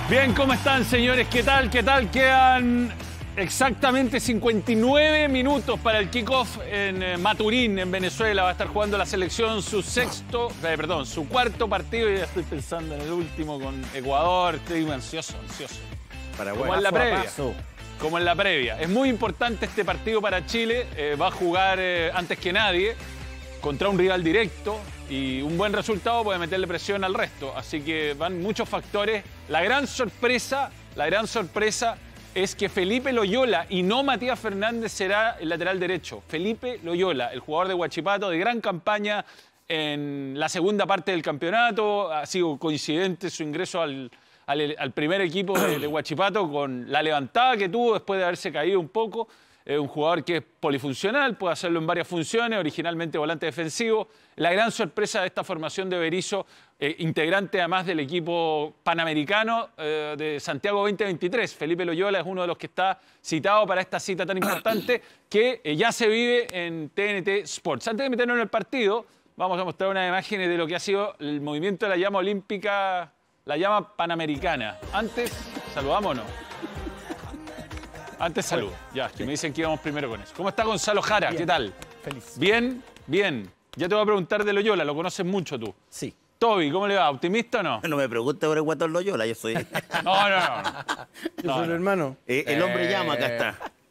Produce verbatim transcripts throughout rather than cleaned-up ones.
Bien, ¿cómo están, señores? ¿Qué tal? ¿Qué tal? Quedan exactamente cincuenta y nueve minutos para el kickoff en eh, Maturín, en Venezuela. Va a estar jugando la selección su sexto, eh, perdón, su cuarto partido. Y ya estoy pensando en el último con Ecuador. Estoy ansioso, ansioso. Paraguay. Como en la Paso a previa. paso. Como en la previa. Es muy importante este partido para Chile. Eh, va a jugar eh, antes que nadie contra un rival directo y un buen resultado puede meterle presión al resto. Así que van muchos factores. La gran sorpresa, la gran sorpresa es que Felipe Loyola y no Matías Fernández será el lateral derecho. Felipe Loyola, el jugador de Huachipato, de gran campaña en la segunda parte del campeonato. Ha sido coincidente su ingreso al, al, al primer equipo de, de Huachipato con la levantada que tuvo después de haberse caído un poco. Es un jugador que es polifuncional, puede hacerlo en varias funciones, originalmente volante defensivo. La gran sorpresa de esta formación de Berizzo, eh, integrante además del equipo panamericano eh, de Santiago veinte veintitrés. Felipe Loyola es uno de los que está citado para esta cita tan importante que eh, ya se vive en T N T Sports. Antes de meternos en el partido, vamos a mostrar unas imágenes de lo que ha sido el movimiento de la llama olímpica, la llama panamericana. Antes, ¿saludamos o no? Antes salud. Ya, que me dicen que íbamos primero con eso. ¿Cómo está Gonzalo Jara? Bien. ¿Qué tal? Feliz. Bien, bien. Ya te voy a preguntar de Loyola, lo conoces mucho tú. Sí. Toby, ¿cómo le va? ¿Optimista o no? No me pregunte por el Guatón Loyola, yo soy... No, no, no. no. Yo No, soy el no. hermano. Eh, el hombre Eh. llama, acá está.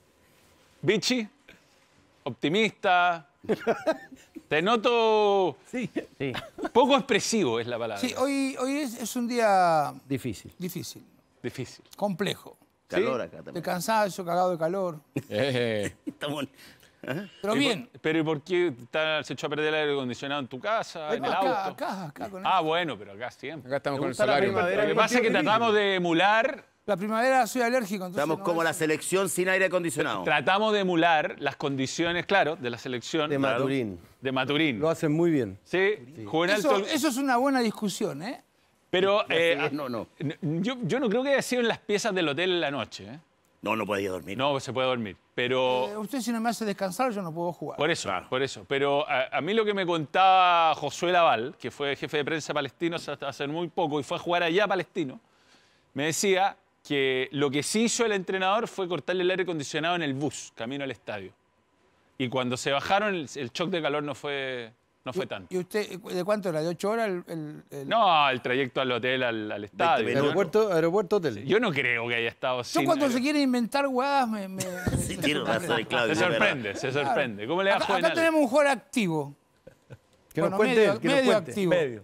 Vichy, optimista. Te noto Sí. Sí. poco expresivo, es la palabra. Sí, hoy, hoy es, es un día Difícil. difícil, Difícil. complejo. Calor acá De también. cansancio, cagado de calor. Eh. Estamos... Ajá. Pero ¿Y bien. por- pero ¿y por qué está- se echó a perder el aire acondicionado en tu casa, en el acá, auto? acá, acá, con Ah, bueno, pero acá siempre. Acá estamos ¿Te con el gusta la solario. primavera? Lo que pasa es que tratamos de emular La primavera soy alérgico, entonces Estamos no como es- la selección sin aire acondicionado. Tratamos de emular las condiciones, claro, de la selección. De claro, Maturín. de Maturín. Lo hacen muy bien. Sí, jugó en Eso, alto. eso es una buena discusión, ¿eh? Pero eh, es, no, no. n- yo, yo no creo que haya sido en las piezas del hotel en la noche. ¿eh? No, no podía dormir. No, se puede dormir. Pero Eh, usted si no me hace descansar, yo no puedo jugar. por eso, por eso. Pero a, a mí lo que me contaba Josué Laval, que fue jefe de prensa palestino hasta hace muy poco y fue a jugar allá a Palestino, me decía que lo que sí hizo el entrenador fue cortarle el aire acondicionado en el bus, camino al estadio. Y cuando se bajaron, el, el shock de calor no fue, no fue tanto. ¿Y usted de cuánto era? ¿De ocho horas? El, el- el- No, el trayecto al hotel, al, al estadio. minutos. Yo, Aeropuerto, aeropuerto, hotel. yo no creo que haya estado Yo sin cuando aire- se quiere inventar huevadas me... me- Sí, me tiene sorprende. razón, Claudio. Se es verdad. sorprende, se sorprende. ¿Cómo le da Acá, Juvenal? acá tenemos un jugador activo. Que Bueno, nos cuente medio- él, que nos medio cuente. activo. Medio.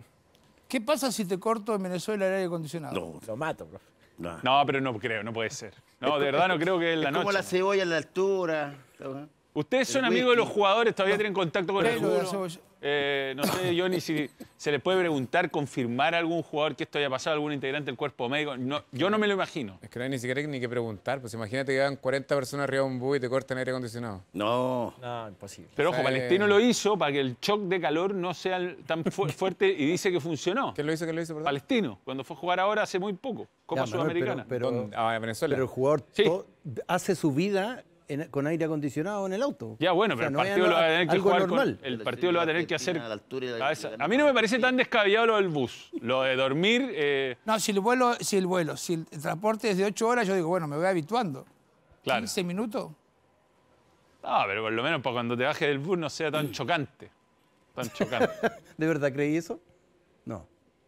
¿Qué pasa si te corto en Venezuela el aire acondicionado? No, Lo mato, profe. no. No, pero no creo, no puede ser. No, de verdad no creo que es la Es como noche. la cebolla en la altura. Ustedes son el amigos de los whisky. jugadores, todavía tienen contacto con el Pelo de la fútbol. cebolla. Eh, no sé, Johnny, si se les puede preguntar, confirmar a algún jugador que esto haya pasado, algún integrante del cuerpo médico. No, yo no me lo imagino. Es que no hay ni siquiera ni que preguntar. Pues imagínate que van cuarenta personas arriba de un bus y te cortan aire acondicionado. No. No, imposible. Pero ojo, Eh. Palestino lo hizo para que el shock de calor no sea tan fu- fuerte y dice que funcionó. ¿Quién lo hizo? ¿Quién lo hizo? Perdón? Palestino, cuando fue a jugar ahora hace muy poco, Copa Ya, Manuel, Sudamericana. Pero, pero, ¿Dónde? Ah, en Venezuela. pero el jugador Sí. to- hace su vida en- con aire acondicionado en el auto. Ya, bueno, O pero sea, el no es partido lo va a tener que algo jugar con- normal. el partido lo va a tener que hacer. A la altura y la- cabeza. A mí no me parece tan descabellado lo del bus. Lo de dormir. eh, No, si el vuelo, si el vuelo, si el transporte es de ocho horas, yo digo, bueno, me voy habituando. claro. quince minutos. No, pero por lo menos para cuando te bajes del bus no sea tan chocante. Tan chocante. ¿De verdad creí eso? No.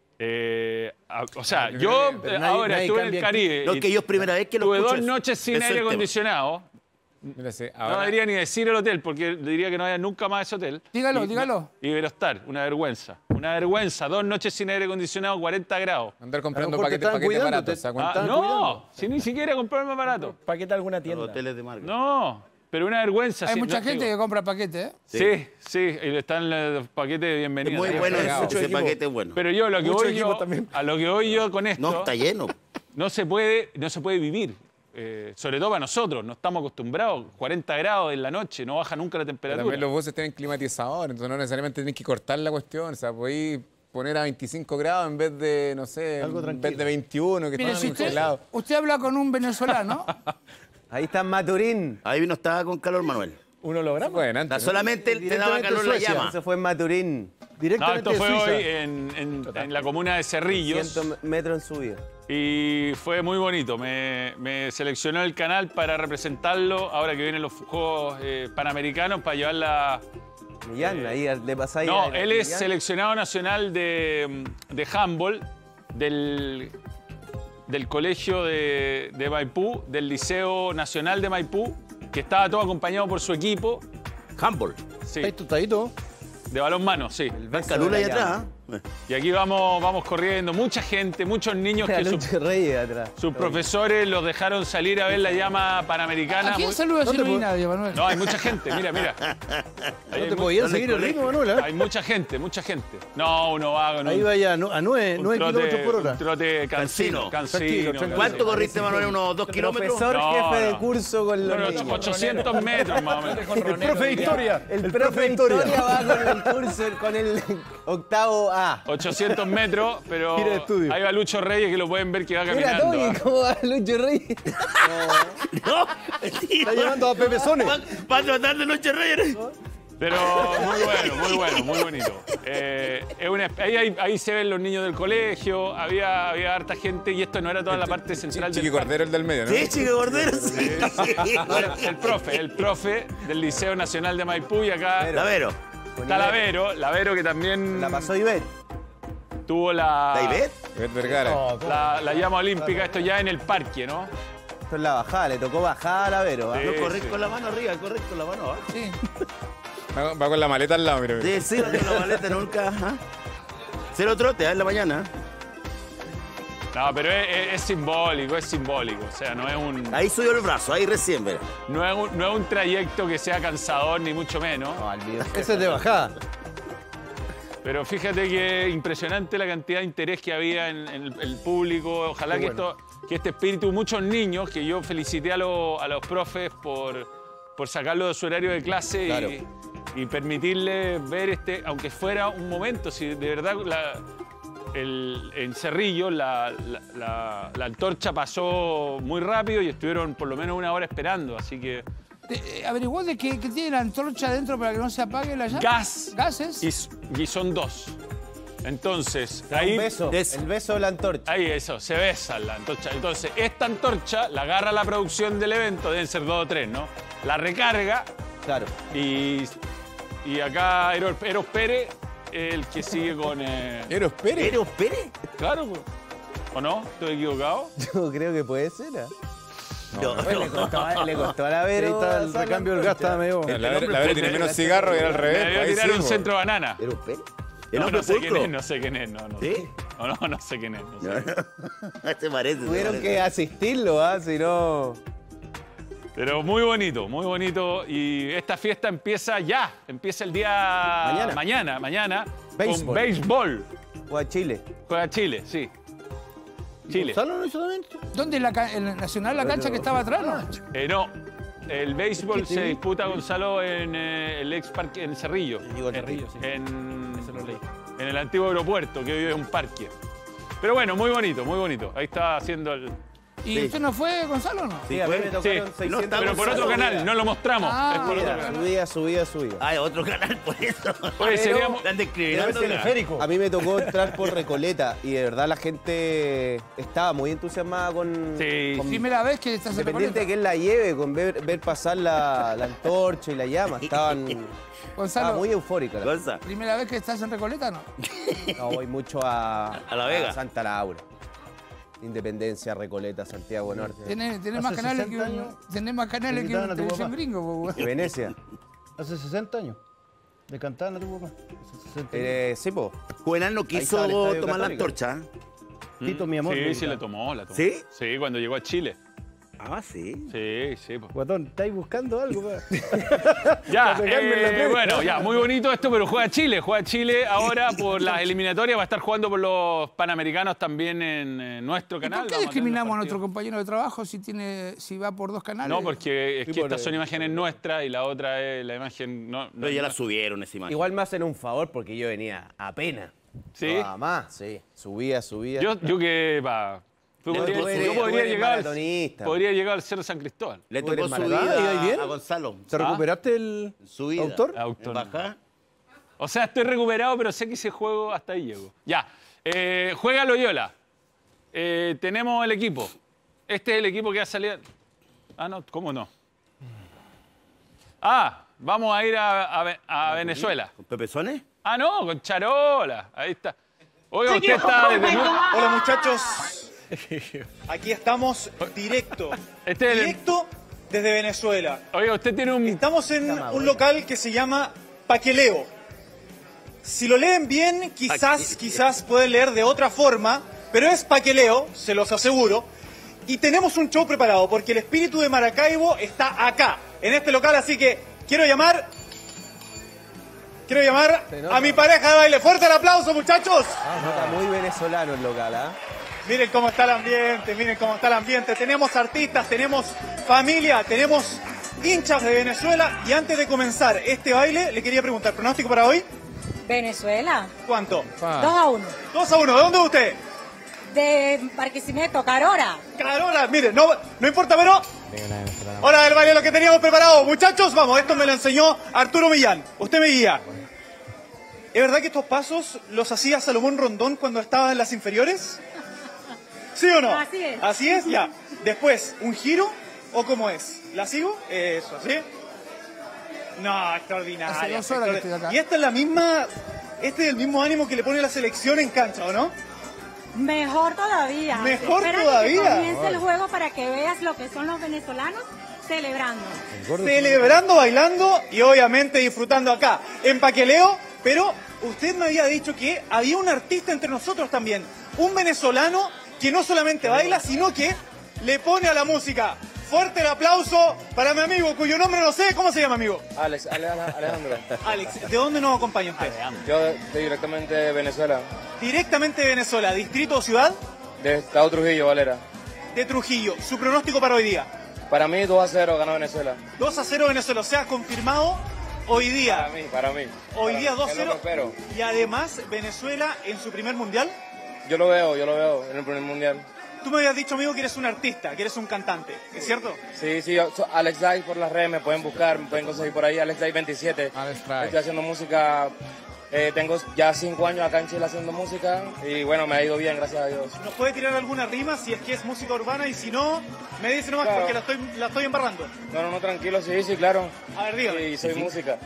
Eh, a- o sea, Pero yo nadie- pero eh, nadie- ahora nadie estuve en el cambia Caribe. No, y que yo es primera vez que lo tuve escucho dos eso. noches sin Ese es aire el tema. acondicionado. Mira, sí, No ahora, debería ni decir el hotel, porque diría que no haya nunca más ese hotel. Dígalo, Y- dígalo. Iberostar, una vergüenza. Una vergüenza. Dos noches sin aire acondicionado, cuarenta grados. andar A comprando lo mejor te paquetes, estaban paquetes cuidando, baratos. te- ¿se Ah, aguanta? Estaban no, cuidando. si ni siquiera compré más barato. ¿Paquete alguna Los tienda? hoteles de marca. No, pero una vergüenza. Hay sí, mucha no, gente digo, que compra paquetes, ¿eh? Sí, sí, y están los paquetes de Es bienvenida. muy Ahí bueno está. ese, Mucho ese equipo. paquete es bueno. Pero yo lo que Mucho voy equipo yo, también. a lo que voy yo con esto, No, está lleno. no se puede, no se puede vivir. Eh, sobre todo para nosotros, no estamos acostumbrados. cuarenta grados en la noche, no baja nunca la Pero temperatura. también los buses tienen climatizador, entonces no necesariamente tienen que cortar la cuestión. O sea, podéis poner a veinticinco grados en vez de, no sé, Algo en tranquilo. vez de veintiuno, que Mire, están si usted, congelados. usted habla con un venezolano, Ahí está Maturín. Ahí no estaba con calor, Manuel. ¿Un holograma? Bueno, O antes, sea, solamente te daba calor la llama. Se fue en Maturín. No, Directamente esto fue de Suiza. hoy en, en- en la comuna de Cerrillos. cien metros en subida. Y fue muy bonito. Me, me seleccionó el canal para representarlo ahora que vienen los Juegos eh, Panamericanos para llevarla. Millán, ahí de pasáis. No, él es seleccionado nacional de, de handball del, del colegio de, de Maipú, del Liceo Nacional de Maipú, que estaba todo acompañado por su equipo. Handball. Sí, Está ahí tostadito. de balonmano, sí. Va Calula ahí atrás. ¿eh? Y aquí vamos, vamos corriendo, mucha gente, muchos niños que sus, Lucho Reyes atrás. sus profesores los dejaron salir a ver la llama panamericana. ¿A quién Muy- saluda si ¿Dónde no vi puedo- nadie, Manuel? No, hay mucha gente, mira, mira. Ahí No hay te mu- podían ¿dónde seguir el el ritmo, colegio? Manuel. ¿eh? Hay mucha gente, mucha gente. No, uno va con Ahí un, vaya a nu- a nueve, un nueve trote, kilómetros por hora. un trote cansino. Cansino. cansino, Tranquilo, tranquilo. ¿Cuánto cansino. corriste, Manuel? ¿Unos dos kilómetros? Profesor No, jefe de no. curso con los No, no, niños. ochocientos metros más o menos. El profe de historia. El profe de historia va con el curso, con el octavo A. ochocientos metros, pero Gira de estudio. ahí va Lucho Reyes que lo pueden ver que va Mira, caminando. Toby, ¿ah? ¿cómo va Lucho Reyes? No, Está llevando a Pepe Sone. Va, va a tratar de Noche Reyes. Pero muy bueno, muy bueno, muy bonito. Eh, es una- ahí, ahí- ahí se ven los niños del colegio, había, había harta gente y esto no era toda la parte central Chiqui del parque. Cordero, el del medio, ¿no? Sí, chico Cordero, sí. Bueno, el profe, el profe del Liceo Nacional de Maipú y acá Lavero. está Lavero, Lavero que también La pasó Ivette. tuvo la, ¿David? Ivette Vergara. la, la llama olímpica, esto ya en el parque, ¿no? Esto es la bajada, le tocó bajar a Vero. ¿ah? Sí. No, correr con la mano arriba, correr con la mano abajo. Sí. Va, va con la maleta al lado, mira. mira. Sí, sí, no tengo la maleta nunca. ajá. Cero trote, ¿eh? en la mañana. No, pero es, es- es simbólico, es simbólico. O sea, no es un, Ahí subió el brazo, ahí recién, verá. no es un, no es un trayecto que sea cansador, ni mucho menos. No, olvídate. Ese es de bajada. Pero fíjate que impresionante la cantidad de interés que había en, en el, el público. Ojalá Qué que, bueno. esto, que este espíritu, muchos niños, que yo felicité a, los- a los profes por, por sacarlo de su horario de clase Claro. y, y permitirles ver este, aunque fuera un momento, si de verdad la, el, en Cerrillo la, la- la- la antorcha pasó muy rápido y estuvieron por lo menos una hora esperando, así que Eh, ¿Averiguó de que, que tiene la antorcha adentro para que no se apague la llama? gas ¿Gases? y, s- y son dos. Entonces, Un ahí... beso. des- El beso de la antorcha. Ahí eso, se besan la antorcha. Entonces, esta antorcha la agarra la producción del evento, deben ser dos o tres, ¿no? La recarga Claro. y, y acá Eros, Eros Pérez, el que sigue con... eh, ¿Eros Pérez? ¿Eros Pérez? claro, pues. ¿O no? ¿Estoy equivocado? Yo creo que puede ser. ¿ah? No, Pues le, costó, a- le costó a la Ahí Vero. está el hacer la recambio del gas, antorcha. está medio. La Vero la Vero tiene menos cigarro y era al Me revés. debió pues, ahí tirar sí, un pues. centro banana. ¿Eros Pérez? ¿El No, hombre no sé quién pulcro? es, no sé quién es, no, no ¿Sí? sé. No, no, no sé quién es. No sé. Se parece. se Tuvieron parece. que asistirlo, ¿ah? Si no. Pero muy bonito, muy bonito. Y esta fiesta empieza ya. Empieza el día... Mañana. Mañana, mañana. Con Béisbol. béisbol. O a Chile. Juega Chile, sí. Chile. ¿Gonzalo no hizo también? ¿Dónde? ¿La ca- ¿En el Nacional, la cancha que estaba atrás? No. Eh, no, el béisbol se disputa, Gonzalo, en eh, el ex parque, en Cerrillo. Digo, Cerrillo, sí. En, en el antiguo aeropuerto, que hoy es un parque. Pero bueno, muy bonito, muy bonito. Ahí está haciendo el... ¿Y usted no fue, Gonzalo, o no? Sí, a mí fue. me Sí, tocaron no seiscientos. está pero por otro Gonzalo, canal, no lo mostramos. Ah, es por otro Subida, canal. subida, subida, subida. Ah, otro canal, por eso. Oye, seríamos... Están discriminando. acá. Teleférico. A mí me tocó entrar por Recoleta y de verdad la gente estaba muy entusiasmada con. Sí. con- Primera vez que estás en Independiente de Recoleta. que él la lleve, con ver, ver pasar la, la antorcha y la llama. Estaban. Estaba Gonzalo, muy eufórica. La Gonza. ¿primera vez que estás en Recoleta, no? No, voy mucho a. A La Vega. Santa Laura. Independencia, Recoleta, Santiago Norte. Tenés, tenés Hace más canales que sesenta un, años tenés más canales que invitaban un a tu televisión papá. gringo, po, De weón. Venecia. Hace sesenta años. Le cantaban a tu papá. Hace sesenta años. Eh, sí, po. Juvenal no estaba el quiso Estadio tomar la Católico. antorcha. Tito, mi amor. Sí, le sí, la gritaba. tomó, la tomó. ¿Sí? Sí, cuando llegó a Chile. Ah, sí. Sí, sí. pues. Guatón, ¿estáis buscando algo? pa? Ya, Para pegarme en la eh, frente. bueno, ya, muy bonito esto, pero juega Chile. Juega Chile ahora por las eliminatorias. Va a estar jugando por los Panamericanos también en eh, nuestro ¿Y canal. por qué Vamos a tener discriminamos a los nuestro partidos. compañero de trabajo si tiene, si va por dos canales? No, porque es Sí, que por, estas son eh, imágenes nuestras y la otra es la imagen... No, no- Pero ya no- la subieron esa imagen. Igual me hacen un favor porque yo venía apenas. ¿Sí? Nada más, sí. Subía, subía. Yo, yo que pa, Podría, tú eres- yo tú podría eres llegar, al, maratonista. podría llegar al Cerro San Cristóbal. Le ¿Tú tocó eres su maratón? vida ¿Y ahí bien? a Gonzalo. ¿Te recuperaste el Su vida. autor? Autor. En Bajá. O sea, estoy recuperado, pero sé que ese juego hasta ahí llego. Ya. Eh, juega Loyola. Eh, tenemos el equipo. Este es el equipo que ha salido. Ah, no, ¿cómo no? Ah, vamos a ir a, a- a Venezuela. ¿Con Pepe Sones? Ah, no, con Charola. Ahí está. Oiga, usted está desde muy- Hola muchachos, aquí estamos directo, Este es el- directo desde Venezuela. Oiga, usted tiene un. Estamos en un local que se llama Paqueleo. Si lo leen bien, quizás, quizás pueden leer de otra forma, pero es Paqueleo, se los aseguro. Y tenemos un show preparado, porque el espíritu de Maracaibo está acá, en este local, así que quiero llamar... Quiero llamar a mi pareja de baile. ¡Fuerte el aplauso, muchachos! Está muy venezolano el local, ¿ah? Miren cómo está el ambiente, miren cómo está el ambiente. Tenemos artistas, tenemos familia, tenemos hinchas de Venezuela. Y antes de comenzar este baile, le quería preguntar, ¿pronóstico para hoy? Venezuela, ¿Cuánto? dos a uno. dos a uno. ¿De dónde es usted? De Barquisimeto, Carora. Carora, miren, no, no importa, pero... Hora del baile, lo que teníamos preparado. Muchachos, vamos, esto me lo enseñó Arturo Millán. Usted me guía. ¿Es verdad que estos pasos los hacía Salomón Rondón cuando estaba en las inferiores? ¿Sí o no? Así es. Así es, ya. Después, ¿un giro o cómo es? ¿La sigo? Eso, ¿sí? No, extraordinaria. Hace dos horas que estoy acá. Y esta es la misma... Este es el mismo ánimo que le pone la selección en cancha, ¿o no? Mejor todavía. Mejor Espera todavía. que comience el juego para que veas lo que son los venezolanos celebrando. Celebrando, bailando y obviamente disfrutando acá en Paqueleo. Pero usted me había dicho que había un artista entre nosotros también. Un venezolano que no solamente baila, sino que le pone a la música. Fuerte el aplauso para mi amigo, cuyo nombre no sé. ¿Cómo se llama, amigo? Alex, Ale- Alejandro. Alex, ¿de dónde nos acompaña usted? Yo de- de directamente de Venezuela, Directamente de Venezuela, distrito o ciudad de Estado Trujillo, Valera. de Trujillo. Su pronóstico para hoy día. Para mí dos a cero ganó Venezuela. dos a cero Venezuela, o sea, confirmado hoy Para día. mí, para mí. Hoy Para día mí, dos es lo cero. que espero. Y además, Venezuela en su primer mundial. Yo lo veo, yo lo veo en el primer mundial. Tú me habías dicho, amigo, que eres un artista, que eres un cantante, ¿es cierto? Sí, sí, yo- so- Alex Dai por las redes, me pueden buscar, me pueden conseguir por ahí, Alex Dai veintisiete. Alex Dai. Estoy haciendo música, eh, tengo ya cinco años acá en Chile haciendo música y bueno, me ha ido bien, gracias a Dios. ¿Nos puede tirar alguna rima si es que es música urbana y si no, me dice nomás Claro. porque la estoy, la estoy embarrando? No, no, no, tranquilo, sí, sí, claro. A ver, dígame. Y soy música.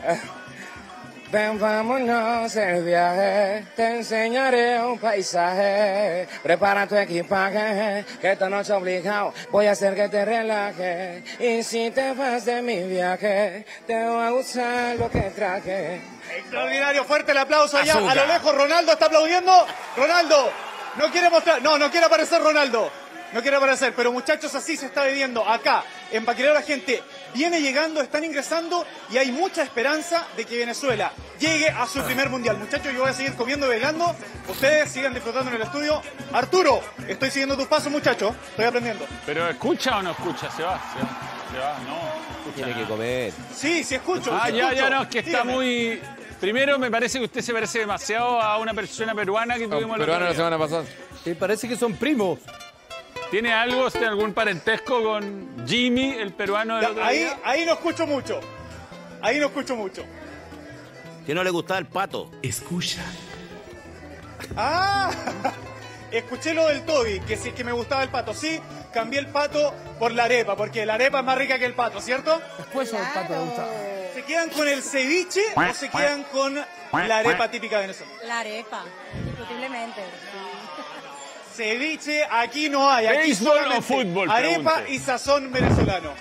Ven, vámonos el viaje, te enseñaré un paisaje. Prepara tu equipaje, que esta noche obligado voy a hacer que te relajes. Y si te vas de mi viaje, te va a gustar lo que traje. Extraordinario, fuerte el aplauso allá. Azúcar. A lo lejos, Ronaldo está aplaudiendo. Ronaldo, no quiere mostrar, no, no quiere aparecer Ronaldo. No quiere aparecer, pero muchachos, así se está viviendo acá. En Paqueleo la gente viene llegando, están ingresando y hay mucha esperanza de que Venezuela llegue a su primer mundial. Muchachos, yo voy a seguir comiendo y bailando. Ustedes sigan disfrutando en el estudio. Arturo, estoy siguiendo tus pasos, muchachos. Estoy aprendiendo. ¿Pero escucha o no escucha? Se va, se va, se va, no. escucha Tiene nada. que comer. Sí, sí escucho. Ah, sí ya, escucho. ya, no, es que está Dígame. muy... Primero, me parece que usted se parece demasiado a una persona peruana que tuvimos el Peruano otro la día. semana pasada. Sí, parece que son primos. ¿Tiene algo, tiene algún parentesco con Jimmy, el peruano del Ya, otro ahí, día? ahí no escucho mucho. Ahí no escucho mucho. Que no le gustaba el pato. Ah, escuché lo del Toby, que sí que me gustaba el pato. Sí, cambié el pato por la arepa, porque la arepa es más rica que el pato, ¿cierto? Después sobre el pato le gusta. ¿Se quedan con el ceviche o se quedan con la arepa típica de Venezuela? La arepa, indiscutiblemente. Ceviche aquí no hay. Aquí ¿Béisbol o solamente fútbol? arepa Pregunte. y sazón venezolano.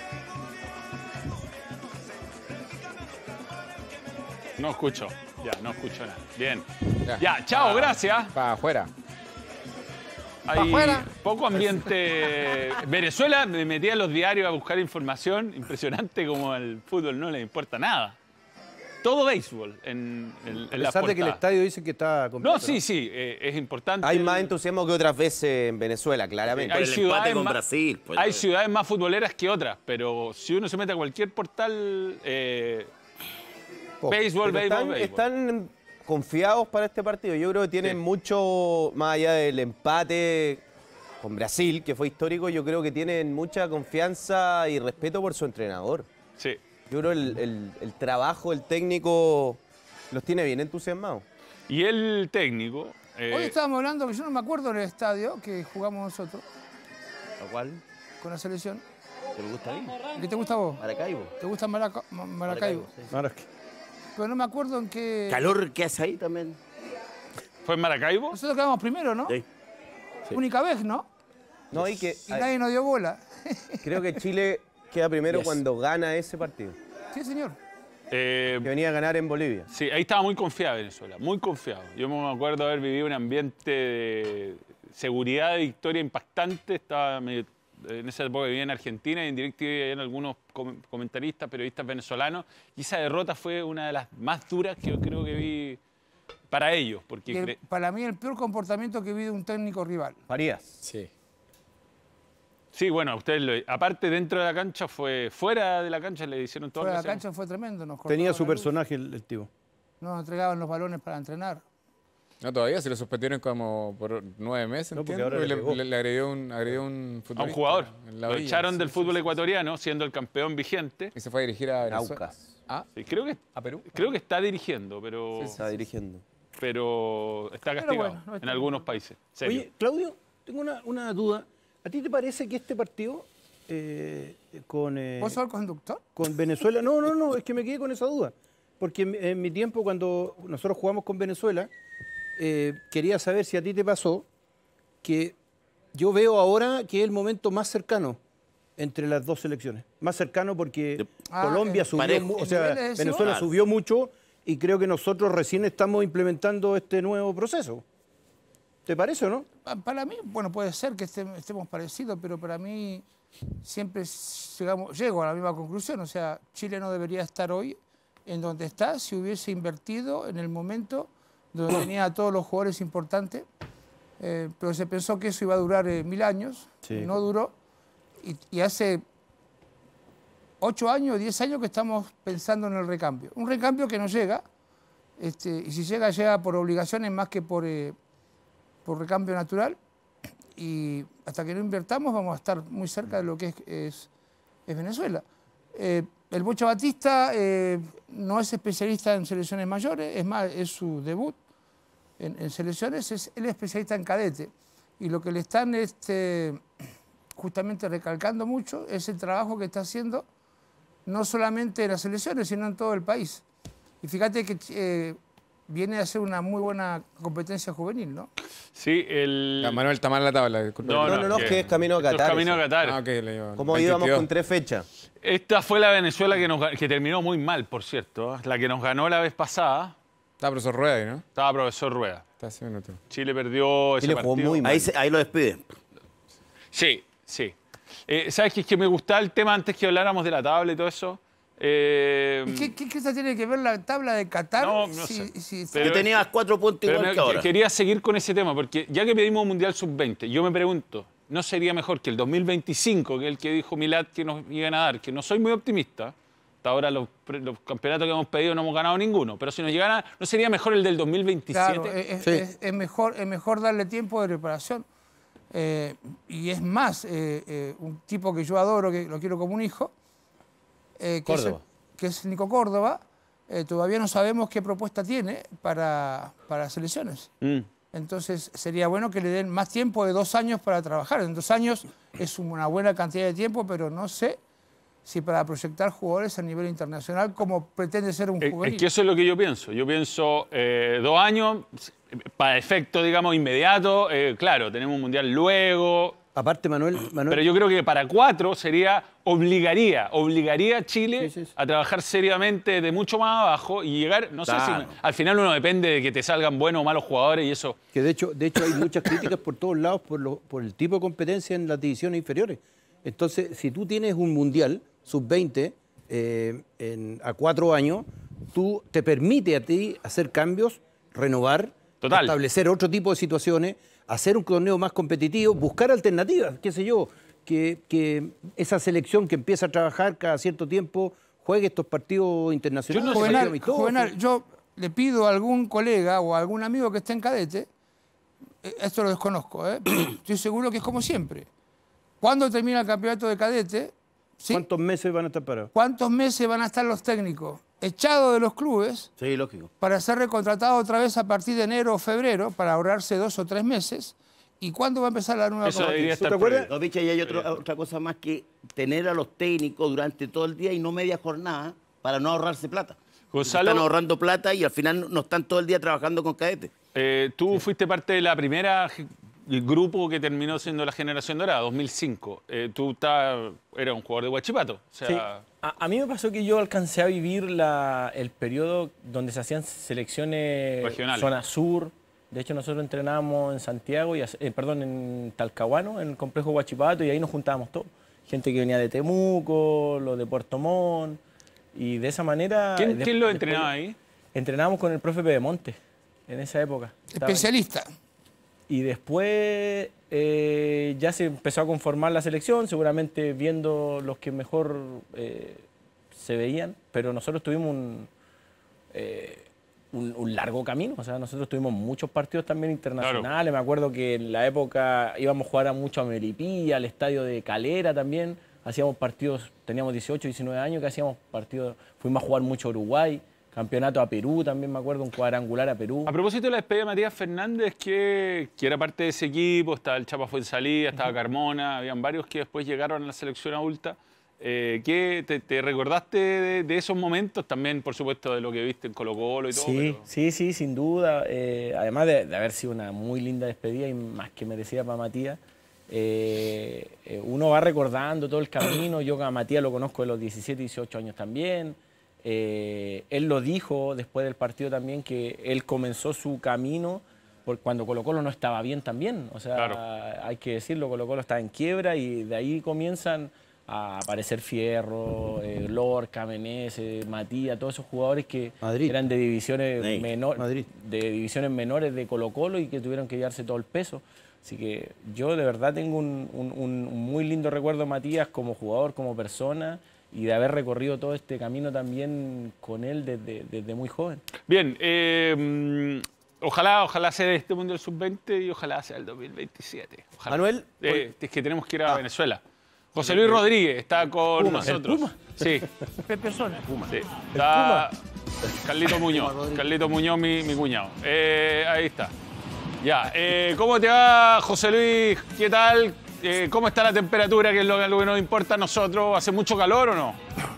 No escucho. Ya, no escucho nada. Bien. Ya. Ya, chao, gracias. Para afuera. Hay afuera. poco ambiente. Venezuela, me metí a los diarios a buscar información. Impresionante como al fútbol no le importa nada. Todo béisbol en, en, en A la pesar de que el portada. estadio dice que está completo. No, sí, sí, eh, es importante. Hay el- más entusiasmo que otras veces en Venezuela, claramente. Hay el empate ciudades, con más, Brasil, pues. hay ciudades más futboleras que otras, pero si uno se mete a cualquier portal, eh, Poco. béisbol, Pero béisbol, están, béisbol. están confiados para este partido. Yo creo que tienen Sí. mucho, más allá del empate, con Brasil, que fue histórico, yo creo que tienen mucha confianza y respeto por su entrenador. Sí. Yo creo que el, el, el trabajo, el técnico, los tiene bien entusiasmados. Y el técnico... eh, Hoy estábamos hablando, que yo no me acuerdo en el estadio que jugamos nosotros ¿A cuál? con la selección. ¿Te gusta ahí? ¿Qué te gusta a vos? Maracaibo. ¿Te gusta Maraca- Ma- Maracaibo? sí. Maraca. Pero no me acuerdo en qué... Calor que hace ahí también. ¿Fue en Maracaibo? Nosotros quedamos primero, ¿no? Sí. Única vez, ¿no? No, y que Y nadie nos dio bola. creo que Chile queda primero Yes. cuando gana ese partido. Sí, señor. Eh, Que venía a ganar en Bolivia. sí, ahí estaba muy confiado Venezuela, muy confiado. Yo me acuerdo haber vivido un ambiente de seguridad y victoria impactante. Estaba medio- en esa época vivía en Argentina y en DirecTV habían algunos com- comentaristas, periodistas venezolanos. Y esa derrota fue una de las más duras que yo creo que vi para ellos. Porque Y el- cre- para mí el peor comportamiento que vi de un técnico rival. Farías. Sí. sí, bueno, ustedes lo, aparte dentro de la cancha, fue fuera de la cancha, le hicieron todo Fuera de lo la que hacían. cancha fue tremendo. Nos Tenía cortaban su la luz, personaje el, el tipo. no nos entregaban los balones para entrenar. No, todavía se lo suspendieron como por nueve meses, No, porque entiendo, ahora le le, pegó. le- le agredió un, agredió un A un futbolista jugador. en la Lo orilla. echaron Sí, del sí, fútbol sí. ecuatoriano, siendo el campeón vigente. Y se fue a dirigir a Venezuela. Aucas. Ah, Sí, creo, que, a Perú. creo que está dirigiendo, pero, Está dirigiendo. pero está castigado bueno, no está en algunos países. Serio. Oye, Claudio, tengo una, una duda. ¿A ti te parece que este partido eh, con, eh, ¿Vos sos el conductor? con Venezuela... No, no, no, es que me quedé con esa duda. Porque en, en mi tiempo, cuando nosotros jugamos con Venezuela, eh, quería saber si a ti te pasó que yo veo ahora que es el momento más cercano entre las dos selecciones. Más cercano porque Ah, Colombia eh, subió, parejo. mu- o El sea, nivel es Venezuela desigual. subió mucho y creo que nosotros recién estamos implementando este nuevo proceso. ¿Te parece o no? Pa- Para mí, bueno, puede ser que estem- estemos parecidos, pero para mí siempre llegamos, llego a la misma conclusión. O sea, Chile no debería estar hoy en donde está si hubiese invertido en el momento donde tenía a todos los jugadores importantes. Eh, pero se pensó que eso iba a durar eh, mil años, Sí. no duró. Y, y hace ocho años, diez años que estamos pensando en el recambio. Un recambio que no llega, este, y si llega, llega por obligaciones más que por... eh, por recambio natural, y hasta que no invertamos vamos a estar muy cerca de lo que es, es, es Venezuela. Eh, el Bocha Batista eh, no es especialista en selecciones mayores, es más, es su debut en, en selecciones, es, él es especialista en cadete, y lo que le están este, justamente recalcando mucho es el trabajo que está haciendo, no solamente en las selecciones, sino en todo el país. Y fíjate que eh, viene a ser una muy buena competencia juvenil, ¿no? Sí, el... Ya, Manuel está mal en la tabla, disculpe. No, No, no, no, es que es camino a esto es Qatar. camino a eso. Qatar. Ah, ok, le digo. ¿Cómo veintidós. íbamos con tres fechas? Esta fue la Venezuela que, nos, ga- que terminó muy mal, por cierto. ¿eh? La que nos ganó la vez pasada. Está profesor Rueda ahí, ¿no? Estaba profesor Rueda. Está hace minutos. Chile perdió ese Chile jugó partido. muy mal. Ahí, se- ahí lo despide. Sí, sí. Eh, ¿Sabes qué? Es que me gustaba el tema antes que habláramos de la tabla y todo eso. Eh, ¿Y ¿Qué, qué, qué se tiene que ver la tabla de Qatar? No, no si- sé. si- Pero- Yo tenía cuatro puntos pero igual me- que ahora. quería seguir con ese tema, porque ya que pedimos un Mundial sub veinte, yo me pregunto, ¿no sería mejor que el dos mil veinticinco, que es el que dijo Milad que nos iban a dar? Que no soy muy optimista. Hasta ahora los, pre- los campeonatos que hemos pedido no hemos ganado ninguno. Pero si nos llegara, ¿no sería mejor el del dos mil veintisiete? Claro, es, Sí. es- es mejor, es mejor darle tiempo de preparación. Eh, y es más, eh, eh, un tipo que yo adoro, que lo quiero como un hijo, eh, que, es, Córdoba. que es Nico Córdoba, eh, todavía no sabemos qué propuesta tiene para, para selecciones. Mm. Entonces sería bueno que le den más tiempo de dos años para trabajar. En dos años es una buena cantidad de tiempo, pero no sé si para proyectar jugadores a nivel internacional como pretende ser un Es, juvenil. es que eso es lo que yo pienso. Yo pienso eh, dos años, para efecto, digamos, inmediato. eh, claro, tenemos un Mundial luego. Aparte, Manuel, Manuel Pero yo creo que para cuatro sería, obligaría, obligaría a Chile Sí, sí, sí. a trabajar seriamente de mucho más abajo y llegar, no sé Claro. si al final uno depende de que te salgan buenos o malos jugadores y eso. que de hecho, de hecho hay muchas críticas por todos lados por, lo- por el tipo de competencia en las divisiones inferiores. Entonces, si tú tienes un mundial sub veinte eh, en- a cuatro años, tú te permite a ti hacer cambios, renovar, Total. establecer otro tipo de situaciones, hacer un torneo más competitivo, buscar alternativas, qué sé yo, que, que esa selección que empieza a trabajar cada cierto tiempo juegue estos partidos internacionales. Yo no sé. partidos Juvenal, amistosos. Juvenal, yo le pido a algún colega o a algún amigo que esté en cadete eh, esto lo desconozco, ¿eh? Estoy seguro que es como siempre. ¿Cuándo termina el campeonato de cadete? ¿Sí? ¿Cuántos meses van a estar parados? ¿Cuántos meses van a estar los técnicos echados de los clubes? Sí, lógico. Para ser recontratados otra vez a partir de enero o febrero, para ahorrarse dos o tres meses. ¿Y cuándo va a empezar la nueva Eso debería competición? estar ¿Te acuerdas? No, bicha, y hay otro- otra cosa más que tener a los técnicos durante todo el día y no media jornada para no ahorrarse plata. Gonzalo- Están ahorrando plata y al final no están todo el día trabajando con cadetes. Eh, tú fuiste parte de la primera ge- el grupo que terminó siendo la Generación Dorada, dos mil cinco. Eh, tú estabas- eras un jugador de Huachipato. O sea, Sí. A, a mí me pasó que yo alcancé a vivir la, el periodo donde se hacían selecciones Regionales. zona sur. De hecho, nosotros entrenábamos en Santiago, y, eh, perdón, en Talcahuano, en el complejo Huachipato, y ahí nos juntábamos todos. Gente que venía de Temuco, los de Puerto Montt, y de esa manera... ¿quién, de- quién lo después- entrenaba ahí? Entrenábamos con el profe Pedemonte en esa época. Estaba- Especialista. Y después eh, ya se empezó a conformar la selección, seguramente viendo los que mejor eh, se veían, pero nosotros tuvimos un, eh, un, un largo camino, o sea, nosotros tuvimos muchos partidos también internacionales, me acuerdo que en la época íbamos a jugar a mucho a Melipilla, al estadio de Calera también, hacíamos partidos, teníamos dieciocho, diecinueve años que hacíamos partidos, fuimos a jugar mucho a Uruguay, campeonato a Perú también me acuerdo, un cuadrangular a Perú. A propósito de la despedida de Matías Fernández, que, que era parte de ese equipo, estaba el Chapa Fuenzalía, estaba Carmona, habían varios que después llegaron a la selección adulta. Eh, ¿qué te, te recordaste de, de esos momentos? También, por supuesto, de lo que viste en Colo-Colo y todo. Sí, pero- sí, sí, sin duda. Eh, además de, de haber sido una muy linda despedida y más que merecida para Matías, eh, eh, uno va recordando todo el camino. Yo a Matías lo conozco de los diecisiete, dieciocho años también. Eh, él lo dijo después del partido también, que él comenzó su camino por cuando Colo-Colo no estaba bien también. O sea, Claro. hay que decirlo, Colo-Colo estaba en quiebra y de ahí comienzan a aparecer Fierro, eh, Lorca, Meneses, Matías, todos esos jugadores que Madrid. eran de divisiones, Sí, menor- Madrid. de divisiones menores de Colo-Colo y que tuvieron que llevarse todo el peso. Así que yo de verdad tengo un, un- un- un muy lindo recuerdo de Matías como jugador, como persona, y de haber recorrido todo este camino también con él desde, desde muy joven. Bien, eh, mm, ojalá, ojalá sea este Mundial sub veinte y ojalá sea el dos mil veintisiete. Ojalá. Manuel, Eh, es que tenemos que ir a Ah. Venezuela. José Luis Rodríguez está con Puma, nosotros. ¿el Puma? Sí, Persona. sí. Está Carlito Muñoz. Carlito Muñoz, mi, mi cuñado. Eh, ahí está. Ya. eh, ¿Cómo te va, José Luis? ¿Qué tal? Eh, ¿Cómo está la temperatura? Que es lo, lo que nos importa a nosotros. ¿Hace mucho calor o no?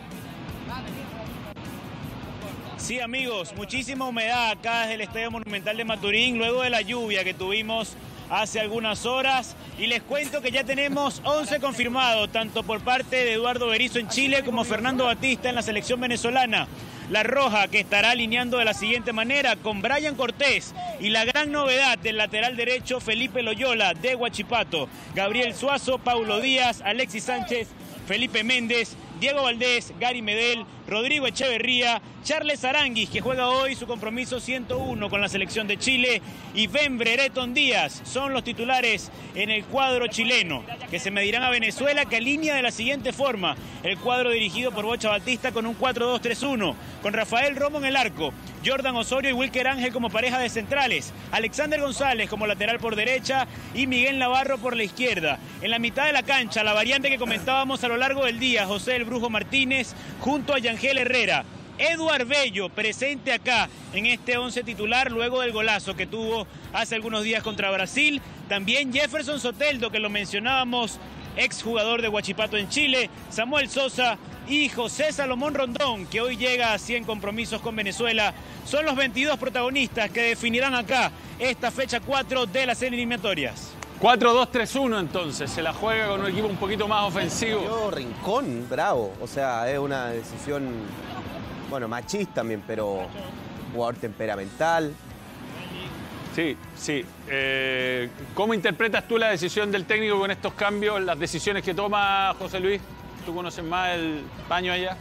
Sí, amigos, muchísima humedad acá desde el Estadio Monumental de Maturín, luego de la lluvia que tuvimos hace algunas horas. Y les cuento que ya tenemos once confirmados, tanto por parte de Eduardo Berizzo en Chile como Fernando Batista en la selección venezolana. La Roja, que estará alineando de la siguiente manera con Brian Cortés y la gran novedad del lateral derecho Felipe Loyola de Huachipato, Gabriel Suazo, Paulo Díaz, Alexis Sánchez, Felipe Méndez, Diego Valdés, Gary Medel, Rodrigo Echeverría, Charles Aranguis, que juega hoy su compromiso ciento uno con la selección de Chile, y Ben Brereton Díaz son los titulares en el cuadro chileno, que se medirán a Venezuela, que alinea de la siguiente forma el cuadro dirigido por Bocha Batista con un cuatro dos tres uno, con Rafael Romo en el arco, Jordan Osorio y Wilker Ángel como pareja de centrales, Alexander González como lateral por derecha y Miguel Navarro por la izquierda. En la mitad de la cancha, la variante que comentábamos a lo largo del día, José el Brujo Martínez junto a Yangel Herrera. Eduard Bello presente acá en este once titular luego del golazo que tuvo hace algunos días contra Brasil. También Jefferson Soteldo, que lo mencionábamos, exjugador de Huachipato en Chile, Samuel Sosa y José Salomón Rondón, que hoy llega a cien compromisos con Venezuela. Son los veintidós protagonistas que definirán acá esta fecha cuatro de las eliminatorias. cuatro dos tres uno entonces, se la juega con un equipo un poquito más ofensivo. Yo, Rincón, bravo. O sea, es una decisión, bueno, machista también, pero jugador temperamental. Sí, sí. Eh, ¿Cómo interpretas tú la decisión del técnico con estos cambios, las decisiones que toma José Luis? ¿Tú conoces más el paño allá?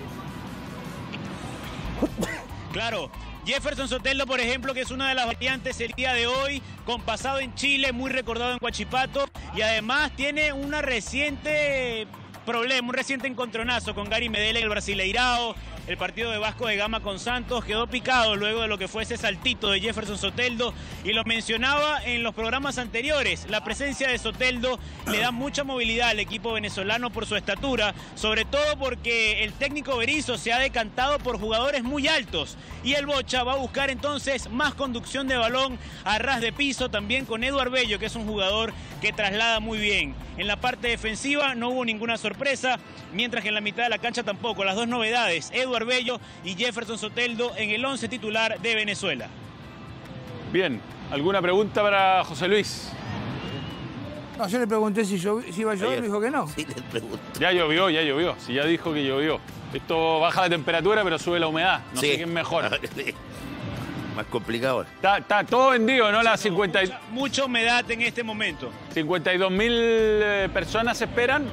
Claro. Jefferson Soteldo, por ejemplo, que es una de las variantes el día de hoy, con pasado en Chile, muy recordado en Huachipato, y además tiene una reciente problema, un reciente encontronazo con Gary Medel en el Brasileirao, el partido de Vasco de Gama con Santos, quedó picado luego de lo que fue ese saltito de Jefferson Soteldo, y lo mencionaba en los programas anteriores, la presencia de Soteldo le da mucha movilidad al equipo venezolano por su estatura, sobre todo porque el técnico Berizzo se ha decantado por jugadores muy altos, y el Bocha va a buscar entonces más conducción de balón a ras de piso, también con Eduard Bello, que es un jugador que traslada muy bien. En la parte defensiva no hubo ninguna sorpresa, mientras que en la mitad de la cancha tampoco. Las dos novedades, Eduard Bello y Jefferson Soteldo en el once titular de Venezuela. Bien, ¿alguna pregunta para José Luis? No, yo le pregunté si, yo, si iba a llover, me dijo que no. Sí, le pregunto. Ya llovió, ya llovió. Si ya dijo que llovió. Esto baja la temperatura, pero sube la humedad. No Sí. sé quién mejor. Más complicado ahora. Está, está todo vendido, ¿no? Las cincuenta y... Mucha, mucha humedad en este momento. cincuenta y dos mil eh, personas esperan.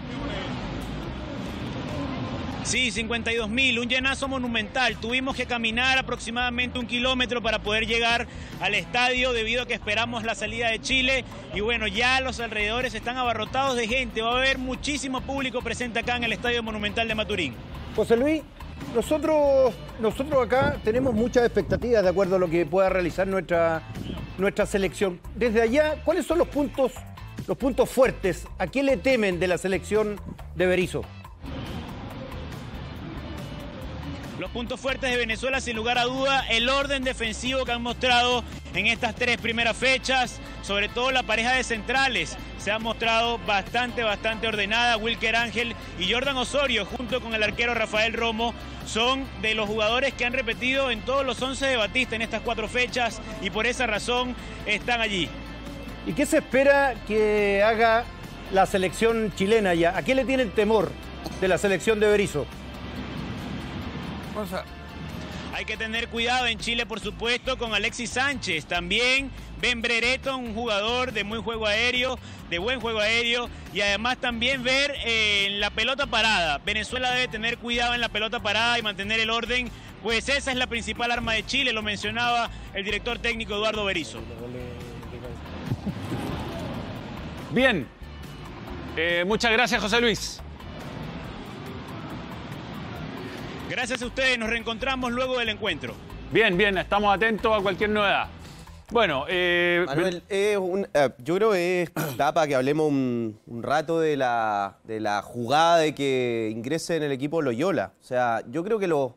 Sí, cincuenta y dos mil, un llenazo monumental. Tuvimos que caminar aproximadamente un kilómetro para poder llegar al estadio debido a que esperamos la salida de Chile. Y bueno, ya los alrededores están abarrotados de gente. Va a haber muchísimo público presente acá en el Estadio Monumental de Maturín. José Luis, nosotros, nosotros acá tenemos muchas expectativas de acuerdo a lo que pueda realizar nuestra, nuestra selección. Desde allá, ¿cuáles son los puntos, los puntos fuertes? ¿A qué le temen de la selección de Berizzo? Los puntos fuertes de Venezuela, sin lugar a duda, el orden defensivo que han mostrado en estas tres primeras fechas, sobre todo la pareja de centrales, se ha mostrado bastante, bastante ordenada. Wilker Ángel y Jordan Osorio, junto con el arquero Rafael Romo, son de los jugadores que han repetido en todos los once de Batista en estas cuatro fechas, y por esa razón están allí. ¿Y qué se espera que haga la selección chilena ya? ¿A qué le tienen temor de la selección de Berizzo? Vamos a... Hay que tener cuidado en Chile, por supuesto, con Alexis Sánchez. También Ben Brereton, un jugador de muy juego aéreo, de buen juego aéreo. Y además también ver eh, en la pelota parada. Venezuela debe tener cuidado en la pelota parada y mantener el orden, pues esa es la principal arma de Chile, lo mencionaba el director técnico Eduardo Berizzo. Bien. Eh, muchas gracias, José Luis. Gracias a ustedes, nos reencontramos luego del encuentro. Bien, bien, estamos atentos a cualquier novedad. Bueno, eh, Manuel, es un, eh, yo creo que es etapa que hablemos un, un rato de la, de la jugada de que ingrese en el equipo Loyola. O sea, yo creo que lo...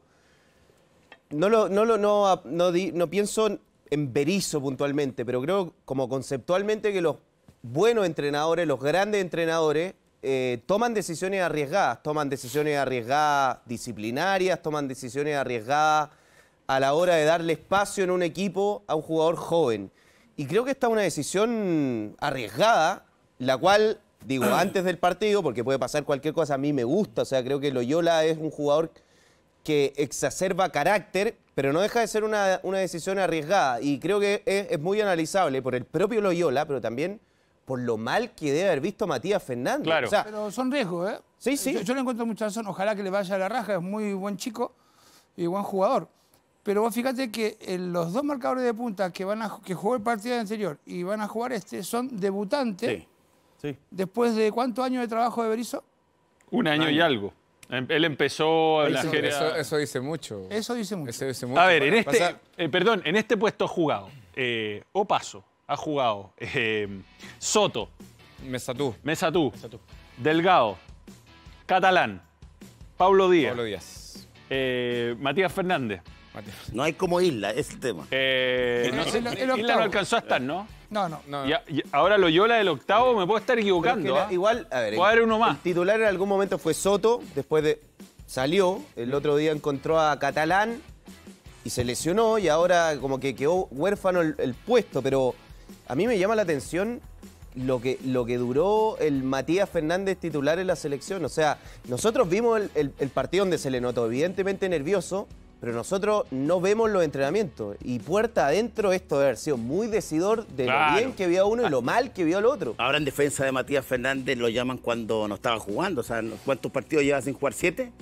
No, lo, no, lo, no, no, di- no pienso en Berizzo puntualmente, pero creo como conceptualmente que los buenos entrenadores, los grandes entrenadores, eh, toman decisiones arriesgadas. Toman decisiones arriesgadas disciplinarias, toman decisiones arriesgadas a la hora de darle espacio en un equipo a un jugador joven. Y creo que esta es una decisión arriesgada, la cual, digo, antes del partido, porque puede pasar cualquier cosa, a mí me gusta. O sea, creo que Loyola es un jugador que exacerba carácter, pero no deja de ser una, una decisión arriesgada. Y creo que es, es muy analizable por el propio Loyola, pero también por lo mal que debe haber visto Matías Fernández. Claro. O sea, Pero son riesgos, ¿eh? Sí, sí. Yo, yo le encuentro mucha razón. Ojalá que le vaya a la raja. Es muy buen chico y buen jugador. Pero vos fíjate que eh, los dos marcadores de punta que van a que jugó el partido anterior y van a jugar este son debutantes. Sí, sí. Después de ¿cuántos años de trabajo de Berizzo? un año y algo. Em- Él empezó la Eso, gira- eso, eso dice mucho. Eso dice mucho. Eso dice mucho. A ver, en este, Pasa- eh, perdón, en este puesto ha jugado eh, Opaso, ha jugado eh, Soto, Mesatú. Mesatú, Delgado, Catalán, Pablo Díaz, Pablo Díaz. eh, Matías Fernández. Matías. No hay como Isla, es el tema. Eh, no El- sé, el- el Isla octavo. no alcanzó a estar, ¿no? No, no. No, Y a- y ahora Loyola del octavo, me puedo estar pero es que equivocando. la- ¿ah? igual, a ver, Puede haber uno más. el titular en algún momento fue Soto, después de salió, el otro día encontró a Catalán y se lesionó y ahora como que quedó huérfano el, el puesto, pero a mí me llama la atención lo que, lo que duró el Matías Fernández titular en la selección. O sea, nosotros vimos el, el- el partido donde se le notó evidentemente nervioso, pero nosotros no vemos los entrenamientos. Y puerta adentro esto debe haber sido muy decidor de Claro. lo bien que vio a uno y lo mal que vio al otro. Ahora en defensa de Matías Fernández lo llaman cuando no estaba jugando. O sea, ¿cuántos partidos lleva sin jugar? ¿Siete?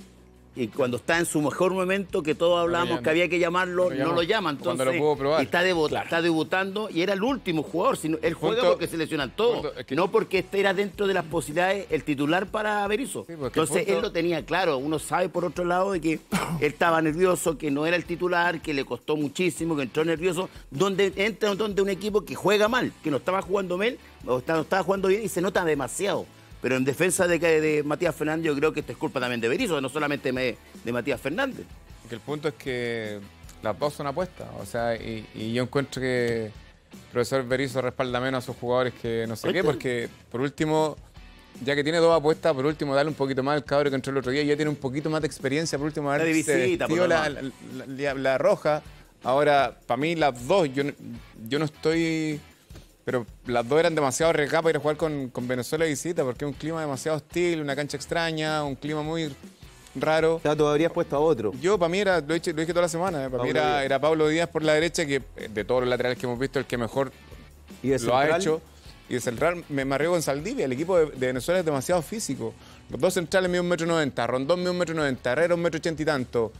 Y cuando está en su mejor momento, que todos hablábamos no que había que llamarlo, no, no lo llaman. cuando Entonces, lo pudo probar. y está, debu Claro. está debutando y era el último jugador. Sino, él juega Punto- porque se lesionan todos, punto, es que- no porque este era dentro de las posibilidades el titular para Berizzo. Sí, porque Entonces punto- él lo tenía claro. Uno sabe por otro lado de que él estaba nervioso, que no era el titular, que le costó muchísimo, que entró nervioso, donde entra donde un equipo que juega mal, que no estaba jugando mal, o está- no estaba jugando bien y se nota demasiado. Pero en defensa de, de Matías Fernández, yo creo que esto es culpa también de Berizzo, no solamente me- de Matías Fernández. Que el punto es que las dos son apuestas. O sea, y, y yo encuentro que el profesor Berizzo respalda menos a sus jugadores que no sé qué, porque por último, ya que tiene dos apuestas, por último, darle un poquito más al cabro que entró el otro día, ya tiene un poquito más de experiencia, por último, Está de haberse visita, vestido por la, lo la, la- la roja. Ahora, para mí, las dos, yo, no- yo no estoy. Pero las dos eran demasiado arriesgadas para ir a jugar con, con Venezuela de visita, porque es un clima demasiado hostil, una cancha extraña, un clima muy raro. O sea, tú habrías puesto a otro. Yo, para mí, era, lo, he dicho- lo dije toda la semana, eh, para mí Pablo era, Díaz. era Pablo Díaz por la derecha, que eh, de todos los laterales que hemos visto, el que mejor ¿Y de lo ha central? hecho. Y de central me, me arriesgo en Saldivia. El equipo de, de Venezuela es demasiado físico. Los dos centrales miden un metro noventa, Rondón mide un metro noventa, Herrera un metro ochenta y tanto.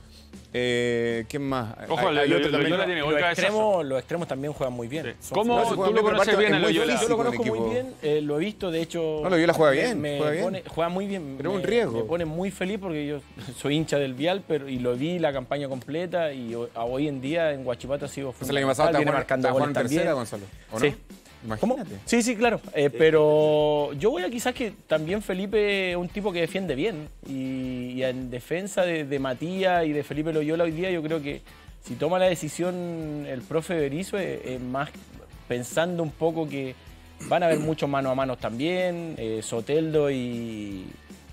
Eh, ¿Quién más? Ojo, Hay- Lo- hay Lo- otro también. Loyola tiene buen Los cabezazo. extremos, los extremos también juegan muy bien. Son ¿Cómo jugadores- tú juegan lo bien, pero conoces aparte bien a es muy Loyola? físico. Yo lo con conozco muy equipo. bien, eh, lo he visto, de hecho... No, Loyola juega me- bien, me juega bien. pone- juega muy bien. Pero es un me- riesgo. Me pone muy feliz porque yo soy hincha del Vial, pero y lo vi la campaña completa y ho- a hoy en día en Guachipato ha sido Entonces, el año pasado fundamental, viene estaba marcando jugando en goles tercera, también. Gonzalo. ¿O Sí. no? ¿Cómo? Imagínate. Sí, sí, claro. Eh, pero yo voy a quizás que también Felipe es un tipo que defiende bien. Y, y en defensa de, de Matías y de Felipe Loyola hoy día, yo creo que si toma la decisión el profe Berizzo es, es más pensando un poco que van a haber muchos mano a mano también. eh, Soteldo y.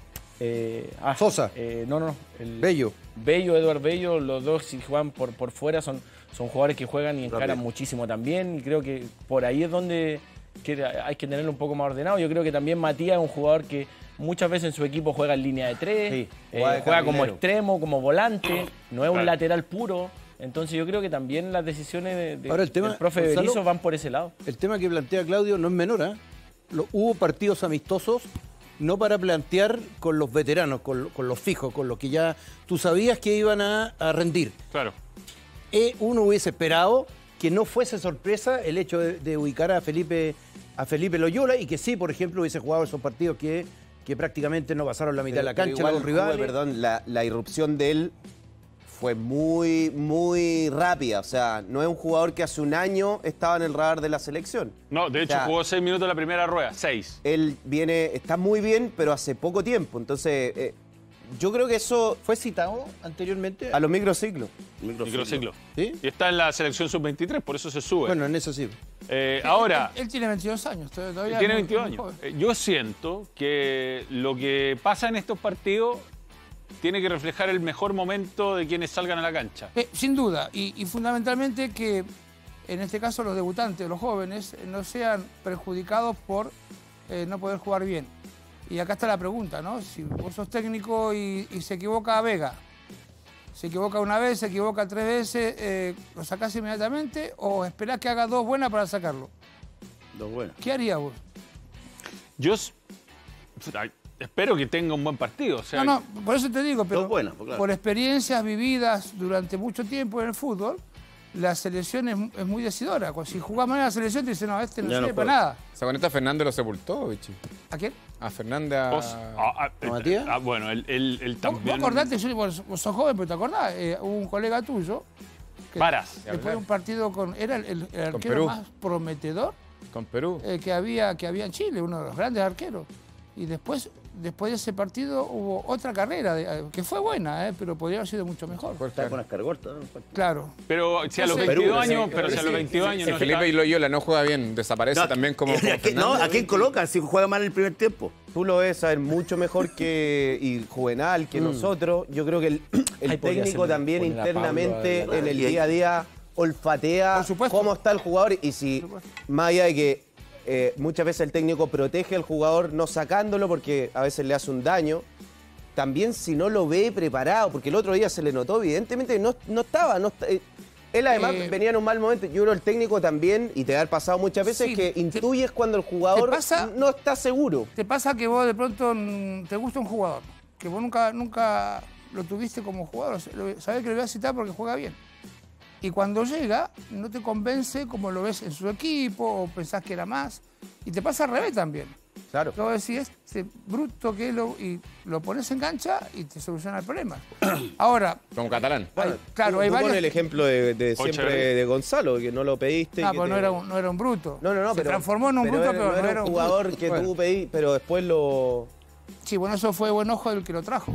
eh, ah, Sosa. eh, no, no, no. el- Bello. Bello, Eduard Bello, los dos si juegan por, por fuera son, son jugadores que juegan y encaran Rápido. muchísimo también. Y creo que por ahí es donde que hay que tenerlo un poco más ordenado. Yo creo que también Matías es un jugador que muchas veces en su equipo juega en línea de tres, Sí, eh, juega de juega como carrilero. extremo, como volante, no es un Claro. lateral puro. Entonces yo creo que también las decisiones de, de- Ahora el tema, del profe Gonzalo, Berizzo van por ese lado. El tema que plantea Claudio no es menor, ¿eh? Lo- hubo partidos amistosos no para plantear con los veteranos, con, con los fijos, con los que ya tú sabías que iban a, a rendir. Claro. Eh, uno hubiese esperado que no fuese sorpresa el hecho de, de ubicar a Felipe, a Felipe Loyola y que sí, por ejemplo, hubiese jugado esos partidos que, que prácticamente no pasaron la mitad de la Pero cancha, igual, los rivales. Juve, perdón, la, la irrupción de él fue muy, muy rápida. O sea, no es un jugador que hace un año estaba en el radar de la selección. No, de hecho O sea, jugó seis minutos la primera rueda, seis. Él viene, está muy bien, pero hace poco tiempo. Entonces, eh, yo creo que eso ¿Fue citado anteriormente? a los microciclos. Microciclo. ¿Sí? Y está en la selección sub veintitrés, por eso se sube. Bueno, en eso sí. Eh, ahora, Él, él tiene veintidós años. Todavía todavía tiene es muy- veintidós muy años. joven. Eh, Yo siento que lo que pasa en estos partidos tiene que reflejar el mejor momento de quienes salgan a la cancha. Eh, sin duda, y, y fundamentalmente que en este caso los debutantes, los jóvenes, eh, no sean perjudicados por eh, no poder jugar bien. Y acá está la pregunta, ¿no? Si vos sos técnico y, y se equivoca Vega, se equivoca una vez, se equivoca tres veces, eh, ¿lo sacás inmediatamente o esperás que haga dos buenas para sacarlo? Dos buenas. ¿Qué harías vos? Yo s- ay, espero que tenga un buen partido. O sea, No, no, por eso te digo, pero Dos buenas, pues, claro. por experiencias vividas durante mucho tiempo en el fútbol, la selección es, es muy decidora. Cuando- Si jugás mal en la selección, te dicen, no, este no Ya no sirve para juega. nada. O sea, con esta Fernández lo sepultó, bichi. ¿A quién? A Fernández. a- vos- ah, ah, ¿A Matías? ah, bueno, él, él- él Vos, también. vos acordate, yo- vos, vos sos joven, pero te acordás, eh, hubo un colega tuyo que Varas. después de un partido con. Era el, el- el arquero Perú. más prometedor Con Perú. eh, que, había, que había en Chile, uno de los grandes arqueros. Y después, después de ese partido hubo otra carrera, de- que fue buena, eh, pero podría haber sido mucho mejor. Está con las cargortas. Claro. Pero si a los Entonces- veintidós Perú, años, sí, pero si a los veintidós años El no Felipe está- Loyola no juega bien, desaparece también como. ¿A quién, no, ¿a quién coloca si juega mal el primer tiempo? Tú lo ves saber mucho mejor que y Juvenal, que nosotros. Yo creo que el, el Ay, podría técnico ser también poner a Pablo internamente a- en el y ahí- día a día olfatea Por supuesto. cómo está el jugador y si, más allá de que eh, muchas veces el técnico protege al jugador no sacándolo porque a veces le hace un daño, también si no lo ve preparado, porque el otro día se le notó evidentemente que no, no estaba, no, eh, él además Eh, venía en un mal momento. Yo creo el técnico también, y te ha pasado muchas veces, Sí, que te- intuyes cuando el jugador te pasa- no está seguro. ¿Te pasa que vos de pronto mm, te gusta un jugador? Que vos nunca, nunca, lo tuviste como jugador, sabés que lo voy a citar porque juega bien. Y cuando llega, no te convence como lo ves en su equipo o pensás que era más. Y te pasa al revés también. Claro. Luego decís, este bruto que lo, y lo pones en cancha y te soluciona el problema. Ahora... Como Catalán. Hay, claro, tú, hay tú varios... pones el ejemplo de, de siempre de Gonzalo, que no lo pediste. No, que pues te... no, era un, no era un bruto. No, no, no. Se pero, transformó en un pero bruto, era, pero no no era un jugador bruto. que Bueno. tú pedí, pero después lo... Sí, bueno, eso fue buen ojo del que lo trajo.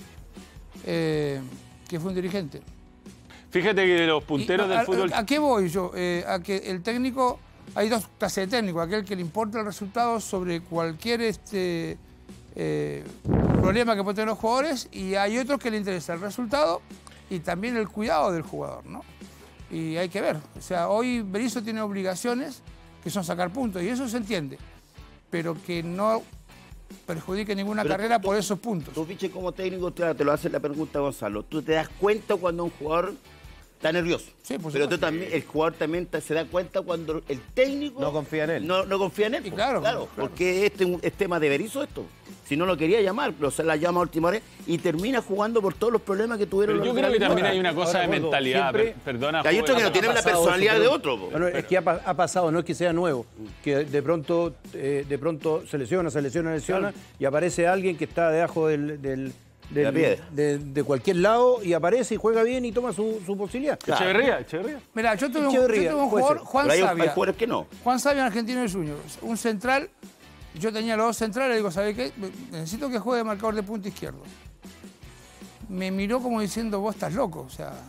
Eh, que fue un dirigente. Fíjate que los punteros Y, del a, fútbol... ¿A qué voy yo? Eh, a que el técnico... Hay dos clases de técnico. Aquel que le importa el resultado sobre cualquier este, eh, problema que pueden tener los jugadores, y hay otros que le interesa el resultado y también el cuidado del jugador, ¿no? Y hay que ver. O sea, hoy Berizzo tiene obligaciones que son sacar puntos, y eso se entiende. Pero que no perjudique ninguna Pero carrera tú- por esos puntos. Tú, Piche, como técnico, te, te lo hace la pregunta Gonzalo. ¿Tú te das cuenta cuando un jugador está nervioso? Sí, por Pero supuesto. tú también, el jugador también te- se da cuenta cuando el técnico No confía en él. No, no confía en él. Y pues, claro, claro. porque este es un- es tema de Berizzo esto. Si no lo quería llamar, pero se la llama a última hora y termina jugando por todos los problemas que tuvieron Pero yo los creo que también hay jugadores. una cosa Ahora, de Gordo, mentalidad. siempre- per- Perdona, Hay otro que no Jorge. tiene la pasado personalidad eso, de pero- otro. po. No, no, es que ha, pa- ha pasado, no es que sea nuevo, que de pronto, eh, de pronto se lesiona, se lesiona, lesiona, y aparece alguien que está debajo del, del- del- La piedra. de, de cualquier lado y aparece y juega bien y toma su, su posibilidad. Echeverría, Echeverría. Mira, yo tuve un, yo Echeverría, tuve un puede jugador, ser. Juan Pero hay, hay Sabia. jugadores que no. Juan Sabia en Argentino de Juniors, un central. Yo tenía los dos centrales, digo, ¿sabe qué? Necesito que juegue de marcador de punta izquierdo. Me miró como diciendo, vos estás loco, o sea...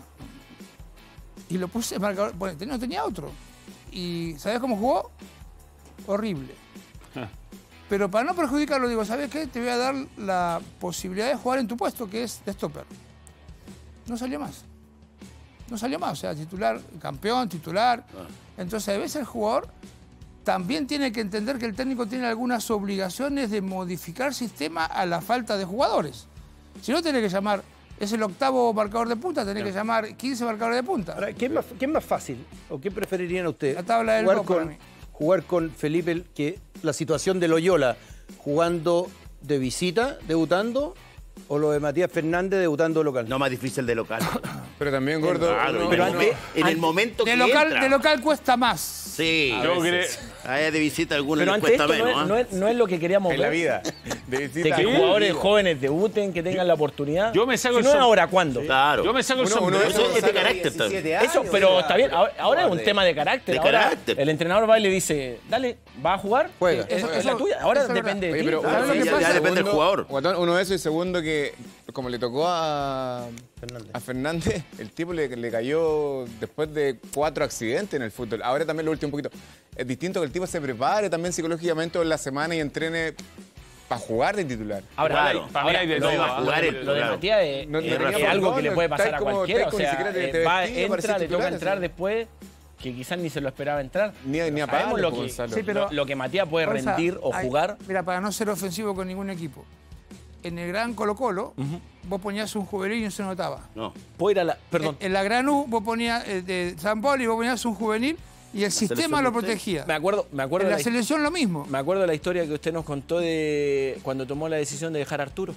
Y lo puse de marcador, bueno, no tenía otro. Y ¿sabés cómo jugó? Horrible. Pero para no perjudicarlo, digo, ¿sabes qué? Te voy a dar la posibilidad de jugar en tu puesto, que es de stopper. No salió más. No salió más, o sea, titular, campeón, titular. Entonces, a veces el jugador también tiene que entender que el técnico tiene algunas obligaciones de modificar sistema a la falta de jugadores. Si no, tiene que llamar, es el octavo marcador de punta, tenés que llamar quince marcadores de punta. Ahora, ¿qué es más, qué es más fácil o qué preferirían ustedes? La tabla del jugar dos para con, mí. jugar con Felipe, que la situación de Loyola jugando de visita, debutando, o lo de Matías Fernández debutando local. No más difícil de local. Pero también, Gordo, Claro, uno- pero uno- antes, en el momento De que local, entra. de local cuesta más. Sí. Yo creo... A ella de visita a algunos Pero les ante cuesta esto no menos. es, no, ¿ah? es, no es lo que queríamos en la ver. vida. De De visita. que Sí, jugadores digo. jóvenes debuten, que tengan la oportunidad. Yo me saco si el no es som- ahora, ¿cuándo? Claro. Yo me saco el Uno- uno sombrero. de esos- Eso es de carácter también. Eso, pero está bien. Ahora, ahora es un tema de carácter. De Ahora carácter. el entrenador va y le dice, dale, ¿va a jugar? Juega. Eh, Es, Eso- es la eso- tuya. Ahora eso es depende Oye, de ti. pero ¿Sabes uno- lo que ya- pasa? ya depende del Segundo, jugador. Guatón, uno de esos, y segundo que, como le tocó a Fernández. a Fernández, el tipo le, le cayó después de cuatro accidentes en el fútbol. Ahora también lo último un poquito. Es distinto que el tipo se prepare también psicológicamente en la semana y entrene para jugar de titular. Ahora, Claro. ahora, Para mí hay de lo, todo, de- ¿ah? jugar lo él, de claro. Matías es, No- es- no es razón, algo no, que le no, puede pasar estáis a como- cualquiera. estáis O como ni sea, siquiera te- eh, te va, vestís, entra, parecís le toca titular, entrar así. después, que quizás ni se lo esperaba entrar. Ni- ni a Sabemos palo, lo pues, que, Gonzalo. Sí, pero- lo, lo que Matías puede Gonza, rendir o hay- jugar. Mira, para no ser ofensivo con ningún equipo. En el gran Colo Colo, vos ponías un juvenil y no se notaba. No. Puede ir a la. Perdón. En, en la Gran U, vos ponías, eh, de San Pablo, y vos ponías un juvenil y el sistema selección lo de usted? protegía. Me acuerdo, me acuerdo En de la la, selección lo mismo. me acuerdo de la historia que usted nos contó de cuando tomó la decisión de dejar a Arturo.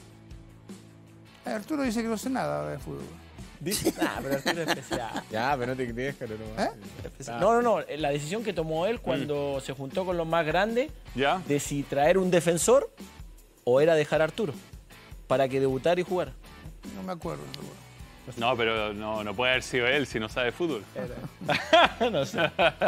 Arturo dice que no sé nada de fútbol. Dice, nah, pero Arturo es especial. Ya, pero no te déjalo nomás. ¿Eh? No, no, no. La decisión que tomó él cuando se juntó con los más grandes ¿Ya? de si traer un defensor o era dejar a Arturo para que debutara y jugara. No me acuerdo. No, pero no, no puede haber sido él si no sabe fútbol. No sé.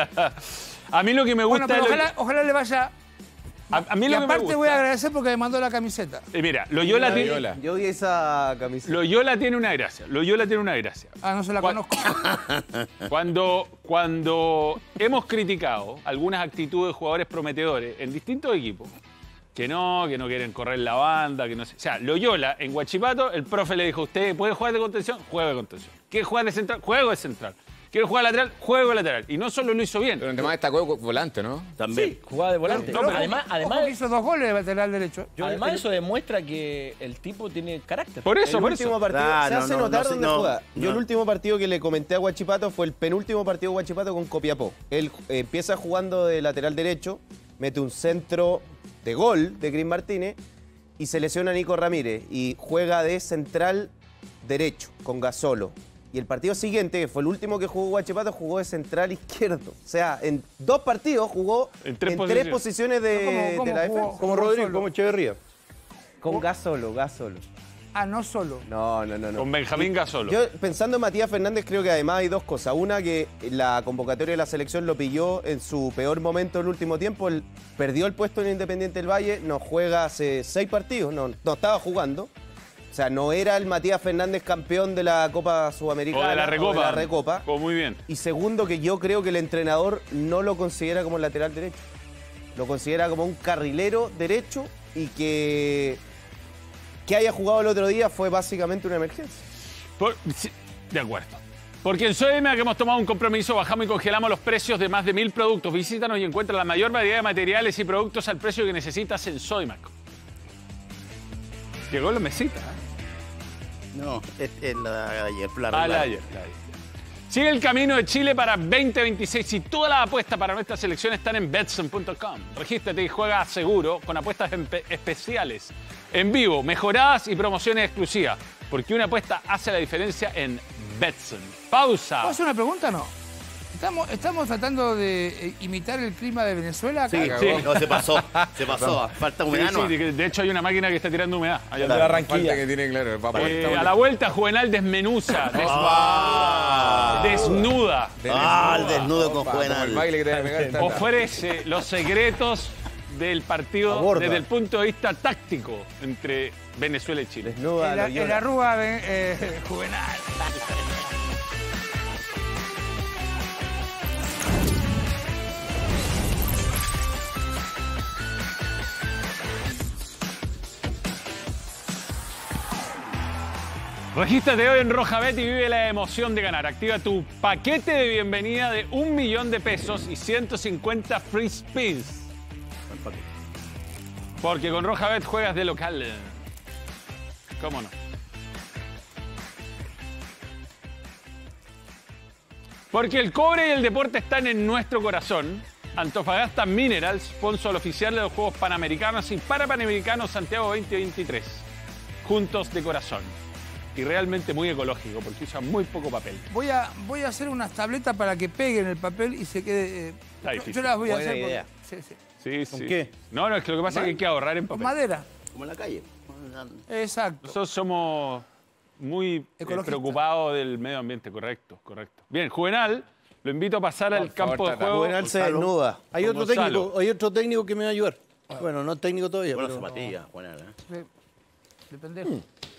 A mí lo que me gusta... Bueno, pero es lo- ojalá, ojalá le vaya. a, a mí Y lo que me aparte gusta... voy a agradecer porque me mandó la camiseta. Eh, mira, Loyola, tiene, Loyola. Yo vi esa camiseta. Loyola tiene una gracia. Loyola tiene una gracia. Ah, no se la ¿Cuál? conozco. Cuando, cuando hemos criticado algunas actitudes de jugadores prometedores en distintos equipos, que no, que no quieren correr la banda, que no sé. O sea, Loyola, en Huachipato, el profe le dijo, ¿usted puede jugar de contención? Juega de contención. ¿Quiere jugar de central? Juego de central. ¿Quiere jugar lateral? Juego de lateral. Y no solo lo hizo bien. Pero además destacó volante, ¿no? También. Sí, jugaba de volante. No, pero- además, Ojo además, que hizo dos goles de lateral derecho. además eso demuestra que el tipo tiene carácter. Por eso, el por último eso. partido Ah, se no, hace no, notar no sé, dónde no, juega. Yo no. el último partido que le comenté a Huachipato fue el penúltimo partido de Huachipato con Copiapó. Él eh, empieza jugando de lateral derecho, mete un centro de gol de Cris Martínez y se lesiona a Nico Ramírez y juega de central derecho, con Gasolo. Y el partido siguiente, que fue el último que jugó Huachipato, jugó de central izquierdo. O sea, en dos partidos jugó en tres, en posiciones. tres posiciones de, ¿Cómo, cómo de la jugó? defensa. Como Rodrigo, como Echeverría. Con Gasolo, Gasolo. Ah, no solo. No, no, no. no. Con Benjamín Y, Gasolo. Yo, pensando en Matías Fernández, creo que además hay dos cosas. Una, que la convocatoria de la selección lo pilló en su peor momento el último tiempo. Él perdió el puesto en Independiente del Valle, no juega hace seis partidos, no, no estaba jugando. O sea, no era el Matías Fernández campeón de la Copa Sudamericana. O de la Recopa. O de la Recopa. Oh, muy bien. Y segundo, que yo creo que el entrenador no lo considera como lateral derecho. Lo considera como un carrilero derecho y que, que haya jugado el otro día fue básicamente una emergencia. Por, sí, de acuerdo. Porque en Sodimac hemos tomado un compromiso, bajamos y congelamos los precios de más de mil productos. Visítanos y encuentra la mayor variedad de materiales y productos al precio que necesitas en Sodimac. Llegó la mesita. ¿eh? No, es, es la de ayer. La ah, la de ayer, la de ayer. Sigue el camino de Chile para veinte veintiséis y todas las apuestas para nuestra selección están en betson punto com. Regístrate y juega seguro con apuestas especiales, en vivo, mejoradas y promociones exclusivas. Porque una apuesta hace la diferencia en Betson. Pausa. ¿Puedo hacer una pregunta o no? Estamos, estamos tratando de eh, imitar el clima de Venezuela. Sí, acá. sí. No, se pasó, se pasó. Falta humedad. Sí, sí, de hecho hay una máquina que está tirando humedad. Allá la Barranquilla que tiene, claro. Eh, a la vuelta, Juvenal desmenuza, desnuda. Ah, desnuda. Ah, el desnudo con Juvenal. El baile que te va a pegar está- Ofrece los secretos del partido Aborda. desde el punto de vista táctico entre Venezuela y Chile. Desnuda, El, lo el llora. arruga de, eh, Juvenal. Regístrate hoy en Rojabet y vive la emoción de ganar. Activa tu paquete de bienvenida de un millón de pesos y ciento cincuenta free spins. Porque con Rojabet juegas de local. ¿Cómo no? Porque el cobre y el deporte están en nuestro corazón. Antofagasta Minerals, sponsor oficial de los Juegos Panamericanos y Parapanamericanos Santiago veinte veintitrés. Juntos de corazón. Y realmente muy ecológico, porque usa muy poco papel. Voy a, voy a hacer unas tabletas para que peguen el papel y se quede... eh, Está yo, difícil. yo las voy a Buena hacer. idea. Porque, sí, sí. Sí, ¿Con sí. qué? No, no, es que lo que pasa es que hay que ahorrar en Con papel. madera. Como en la calle. Exacto. Nosotros somos muy eh, Ecologistas. preocupados del medio ambiente, correcto, correcto. Bien, Juvenal, lo invito a pasar al Por favor, campo de Tata. juego. Juvenal se Gonzalo. desnuda. Hay Con otro, Gonzalo. técnico, hay otro técnico que me va a ayudar. Bueno, no técnico todavía. Bueno, pero- zapatillas, Juvenal. ¿eh? De, de pendejo.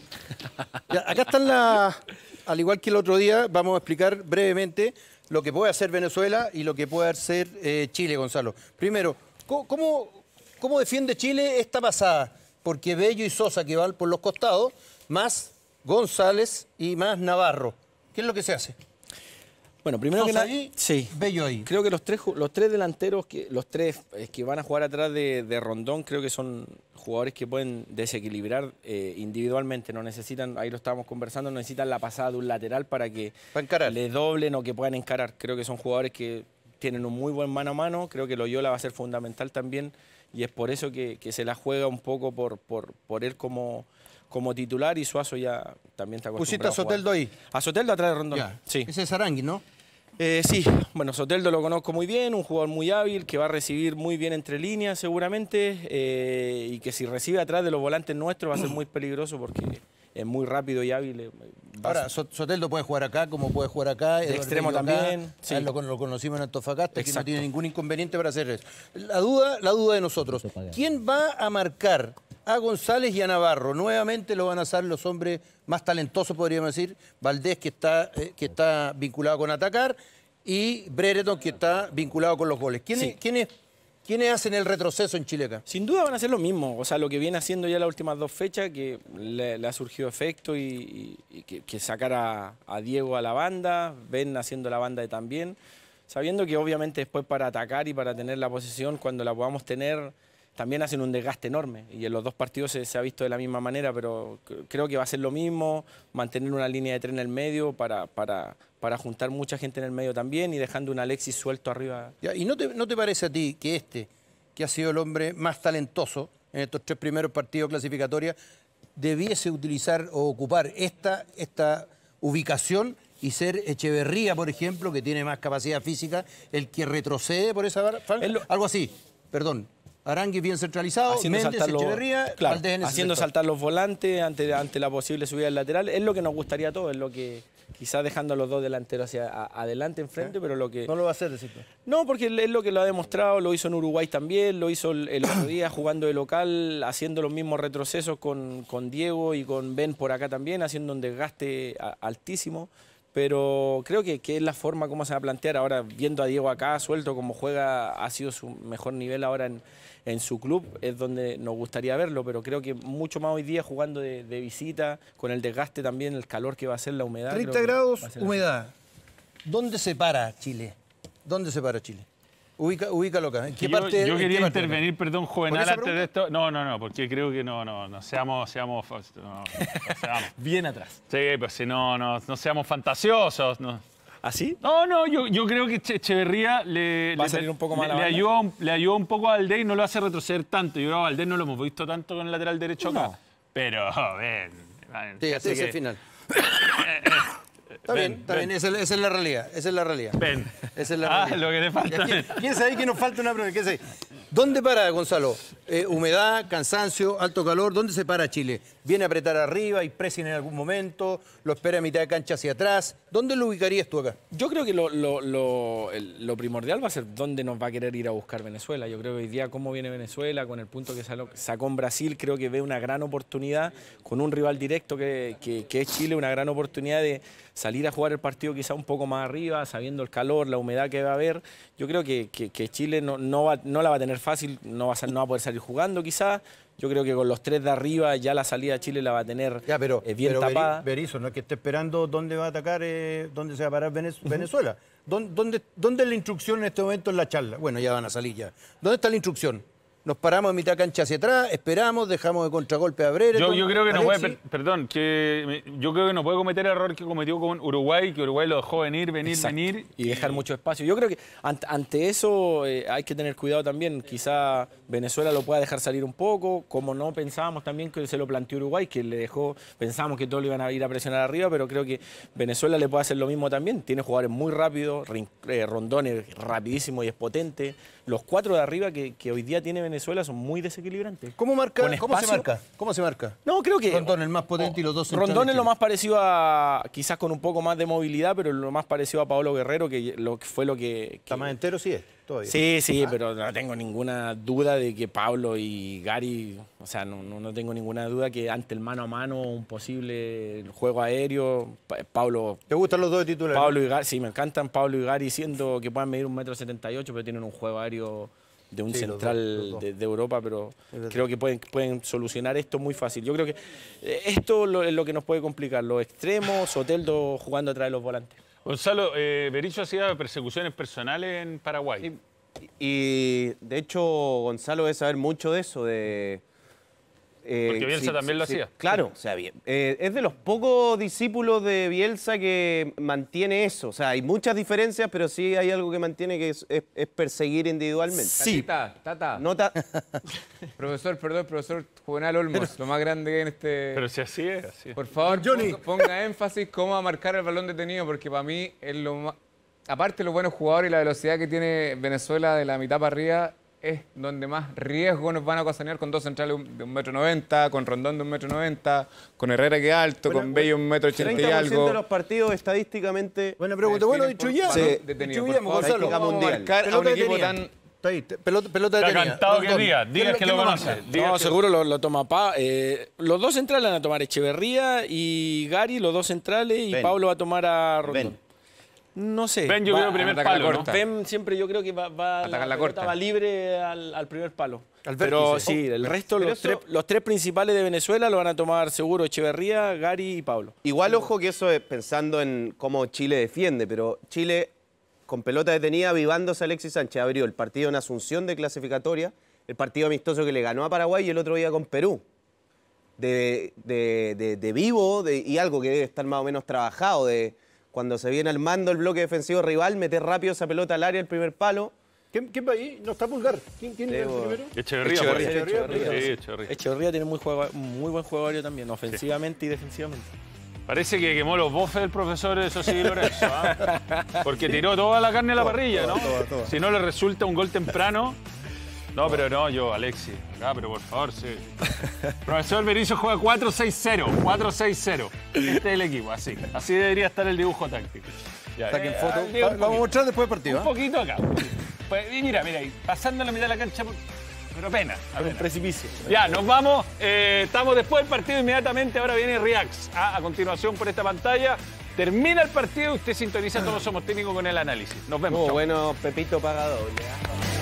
Ya, acá están las... Al igual que el otro día, vamos a explicar brevemente lo que puede hacer Venezuela y lo que puede hacer eh, Chile, Gonzalo. Primero, ¿cómo, cómo, cómo defiende Chile esta pasada? Porque Bello y Sosa, que van por los costados, más González y más Navarro. ¿Qué es lo que se hace? Bueno, primero que Sosa nada, ahí, sí. Bello ahí. Creo que los tres, ju- los tres delanteros, que, los tres eh, que van a jugar atrás de, de Rondón, creo que son jugadores que pueden desequilibrar eh, individualmente. No necesitan, ahí lo estábamos conversando, no necesitan la pasada de un lateral para que Para encarar. le doblen o que puedan encarar. Creo que son jugadores que tienen un muy buen mano a mano. Creo que Loyola va a ser fundamental también y es por eso que, que se la juega un poco por, por, por él como, como titular y Suazo ya también está acostumbrado Pusiste a jugar. Soteldo ahí. A Soteldo atrás de Rondón. Ya. Sí. Ese es Arangui, ¿no? Eh, sí, bueno, Soteldo lo conozco muy bien, un jugador muy hábil, que va a recibir muy bien entre líneas seguramente, eh, y que si recibe atrás de los volantes nuestros va a ser muy peligroso porque es muy rápido y hábil. eh, va a Ahora, ser- So- Soteldo puede jugar acá, como puede jugar acá. De Eduardo extremo Bello acá. también, sí. A él lo, con- lo conocimos en Antofagasta, que no Exacto. tiene ningún inconveniente para hacer eso. La duda, la duda de nosotros. ¿Quién va a marcar a González y a Navarro? Nuevamente lo van a hacer los hombres más talentosos, podríamos decir. Valdés, que está, eh, que está vinculado con atacar, y Brereton, que está vinculado con los goles. ¿Quiénes, Sí. quiénes, quiénes hacen el retroceso en Chile acá? Sin duda van a ser lo mismo, o sea, lo que viene haciendo ya las últimas dos fechas, que le, le ha surgido efecto y, y- y que, que sacar a, a Diego a la banda, ven haciendo la banda de también, sabiendo que obviamente después para atacar y para tener la posesión, cuando la podamos tener, también hacen un desgaste enorme. Y en los dos partidos se, se ha visto de la misma manera, pero c- creo que va a ser lo mismo, mantener una línea de tren en el medio para, para, para juntar mucha gente en el medio también y dejando un Alexis suelto arriba. Ya, ¿y no te, no te parece a ti que este, que ha sido el hombre más talentoso en estos tres primeros partidos clasificatorios, debiese utilizar o ocupar esta, esta ubicación y ser Echeverría, por ejemplo, que tiene más capacidad física, el que retrocede por esa franja? Lo... Algo así, perdón. Arangui bien centralizado, Méndez, saltar los, Echeverría, claro, Valdés en ese haciendo sector. saltar los volantes ante, ante la posible subida del lateral. Es lo que nos gustaría a todos, es lo que quizás dejando a los dos delanteros hacia a, adelante, enfrente, ¿Eh? pero lo que... No lo va a hacer, decir. No, porque es lo que lo ha demostrado, lo hizo en Uruguay también, lo hizo el, el otro día jugando de local, haciendo los mismos retrocesos con, con Diego y con Ben por acá también, haciendo un desgaste a, altísimo. Pero creo que, que es la forma como se va a plantear. Ahora, viendo a Diego acá suelto, como juega, ha sido su mejor nivel ahora en, en su club, es donde nos gustaría verlo, pero creo que mucho más hoy día jugando de, de visita, con el desgaste también, el calor que va a ser la humedad. treinta grados, humedad. ¿Dónde se para Chile? ¿Dónde se para Chile? Ubica, ubícalo acá. ¿En qué yo, parte, yo quería qué parte intervenir, perdón, Juvenal, antes de esto. No, no, no, porque creo que no, no, no seamos, seamos, no, no seamos. Bien atrás. Sí, pues si no, no, no seamos fantasiosos. No. ¿Así? No, no, yo, yo creo que Echeverría le, va le, a salir un poco más le, la le, banda. ayuda un, le ayuda un poco a Valdés y no lo hace retroceder tanto. Yo creo que a Valdés no lo hemos visto tanto con el lateral derecho acá. No. Pero, ven. Sí, así es el final. Está bien, ven, está ven. bien, esa, esa es la realidad, esa es la realidad. Ven. Esa es la Ah, realidad. lo que le falta. ¿Quién, quién sabe que nos falta una pregunta? ¿Quién sabe? ¿Dónde para, Gonzalo? Eh, humedad, cansancio, alto calor, ¿dónde se para Chile? ¿Viene a apretar arriba, hay pressing en algún momento, lo espera a mitad de cancha hacia atrás? ¿Dónde lo ubicarías tú acá? Yo creo que lo, lo, lo, el- lo primordial va a ser dónde nos va a querer ir a buscar Venezuela. Yo creo que hoy día cómo viene Venezuela, con el punto que salo- sacó en Brasil, creo que ve una gran oportunidad con un rival directo que, que- que es Chile, una gran oportunidad de salir a jugar el partido quizá un poco más arriba, sabiendo el calor, la humedad que va a haber. Yo creo que, que- que Chile no, no, va- no la va a tener fácil, no va, a, sal- no va a poder salir jugando quizá. Yo creo que con los tres de arriba ya la salida de Chile la va a tener Ya, pero, eh, bien pero tapada. Beri- Berizzo, no es que esté esperando dónde va a atacar, eh, dónde se va a parar Venez- Venezuela. ¿Dónde, dónde, ¿Dónde es la instrucción en este momento en la charla? Bueno, ya van a salir ya. ¿Dónde está la instrucción? Nos paramos a mitad de cancha hacia atrás, esperamos, dejamos de contragolpe a Brereton. Yo, yo creo que no puede, Alexis. per- perdón, que me- yo creo que no puede cometer el error que cometió con Uruguay, que Uruguay lo dejó venir, venir, Exacto. venir. Y dejar mucho espacio. Yo creo que ante, ante eso eh, hay que tener cuidado también. Quizá Venezuela lo pueda dejar salir un poco, como no pensábamos también que se lo planteó Uruguay, que le dejó, pensábamos que todos lo iban a ir a presionar arriba, pero creo que Venezuela le puede hacer lo mismo también. Tiene jugadores muy rápidos, Rin- eh, Rondón es rapidísimo y es potente. Los cuatro de arriba que, que hoy día tiene Venezuela son muy desequilibrantes. ¿Cómo, marca, Con ¿Cómo se espacio. marca? ¿Cómo se marca? No, creo que Rondón el más potente y los dos centrales Rondón es lo chilenos. más parecido a, quizás con un poco más de movilidad, pero lo más parecido a Paolo Guerrero, que lo que fue lo que... que- Está más entero, sí es, todavía. Sí, sí, pero no tengo ninguna duda de que Pablo y Gary, o sea, no, no, no tengo ninguna duda que ante el mano a mano, un posible juego aéreo, Pa- Pablo... ¿Te gustan los dos de titulares? Pablo y Gary, sí, me encantan Pablo y Gary, siendo que puedan medir un metro setenta y ocho, pero tienen un juego aéreo de un Sí, los central dos, los dos. de, de Europa, pero Es verdad. creo que pueden, pueden solucionar esto muy fácil. Yo creo que eh, esto lo- es lo que nos puede complicar, los extremos, Soteldo jugando atrás de los volantes. Gonzalo, eh, Berizzo hacía persecuciones personales en Paraguay. Y de hecho, Gonzalo debe saber mucho de eso, de... eh, Porque Bielsa también lo hacía. Claro, o sea, bien. eh, es de los pocos discípulos de Bielsa que mantiene eso. O sea, hay muchas diferencias, pero sí hay algo que mantiene que es, es- es perseguir individualmente. Sí. Tata, tata. Nota, Profesor, perdón, profesor Juvenal Olmos, lo más grande que hay en este... Pero si así es, así es. Por favor, ponga, ponga énfasis cómo va a marcar el balón detenido, porque para mí es lo más... Aparte de los buenos jugadores y la velocidad que tiene Venezuela de la mitad para arriba, es donde más riesgo nos van a ocasionar con dos centrales de un metro noventa, con Rondón de un metro noventa, con Herrera que es alto, Bueno, con Bello un metro ochenta y treinta por ciento algo. de los partidos estadísticamente... Buena pregunta. Bueno, dicho ya. Sí. Balón detenido, por Distribuyamos, favor, Gonzalo. ¿cómo vamos a Mundial. marcar a un Pelota equipo detenida. tan... Está ahí, te- pelota, pelota Está detenida. cantado que Rondón. diga, diga ¿Quién que lo- lo quién conoce. marca? Diga No, que- seguro lo, lo toma Pa. eh, los dos centrales van a tomar Echeverría y Gary, los dos centrales, y Ben. Pablo va a tomar a Rondón. Ben. No sé. Ben, yo va- creo primer atacar la palo, ¿no? corta. Ben siempre yo creo que va, va Atacar la pelota corta. va libre al, al primer palo. Al Pero vértice. sí, el resto, Pero los, eso- tres, los tres principales de Venezuela lo van a tomar seguro Echeverría, Gary y Pablo. Igual, ojo que eso es pensando en cómo Chile defiende, pero Chile, con pelota detenida, avivándose a Alexis Sánchez, abrió el partido en Asunción de clasificatoria, el partido amistoso que le ganó a Paraguay y el otro día con Perú. De, de- de- de vivo de- y algo que debe estar más o menos trabajado, de cuando se viene al mando el bloque defensivo rival, meter rápido esa pelota al área, el primer palo. ¿Quién, quién va ahí? No está Pulgar. ¿Quién, quién Debo- es el primero? Echeverría. Echeverría, pues. Echeverría, Sí, sí. Echeverría. Echeverría tiene muy, juego, muy buen juego aéreo también, ofensivamente y defensivamente. Parece que quemó los bofes el profesor eso sí, Lorenzo, ¿ah? Porque tiró toda la carne a la parrilla, ¿no? toda, toda. Si no le resulta un gol temprano. No, pero no, yo, Alexi. Acá, pero por favor, sí. Profesor Berizzo juega cuatro seis cero. cuatro seis cero. Este es el equipo, así. Así debería estar el dibujo táctico. Ya, Saquen eh, foto. ah, digo, Va- un Vamos a poquito. mostrar después del partido. Un ¿ah? poquito acá. Pues, y mira, mira, ahí, pasando la mitad de la cancha, pero apenas. Es un apenas. precipicio. Ya, nos vamos. Eh, estamos después del partido inmediatamente. Ahora viene Reacts. Ah, a continuación por esta pantalla. Termina el partido y usted sintoniza Todos Somos Técnicos con el análisis. Nos vemos. Muy Chao. bueno, Pepito paga doble. ¿ah?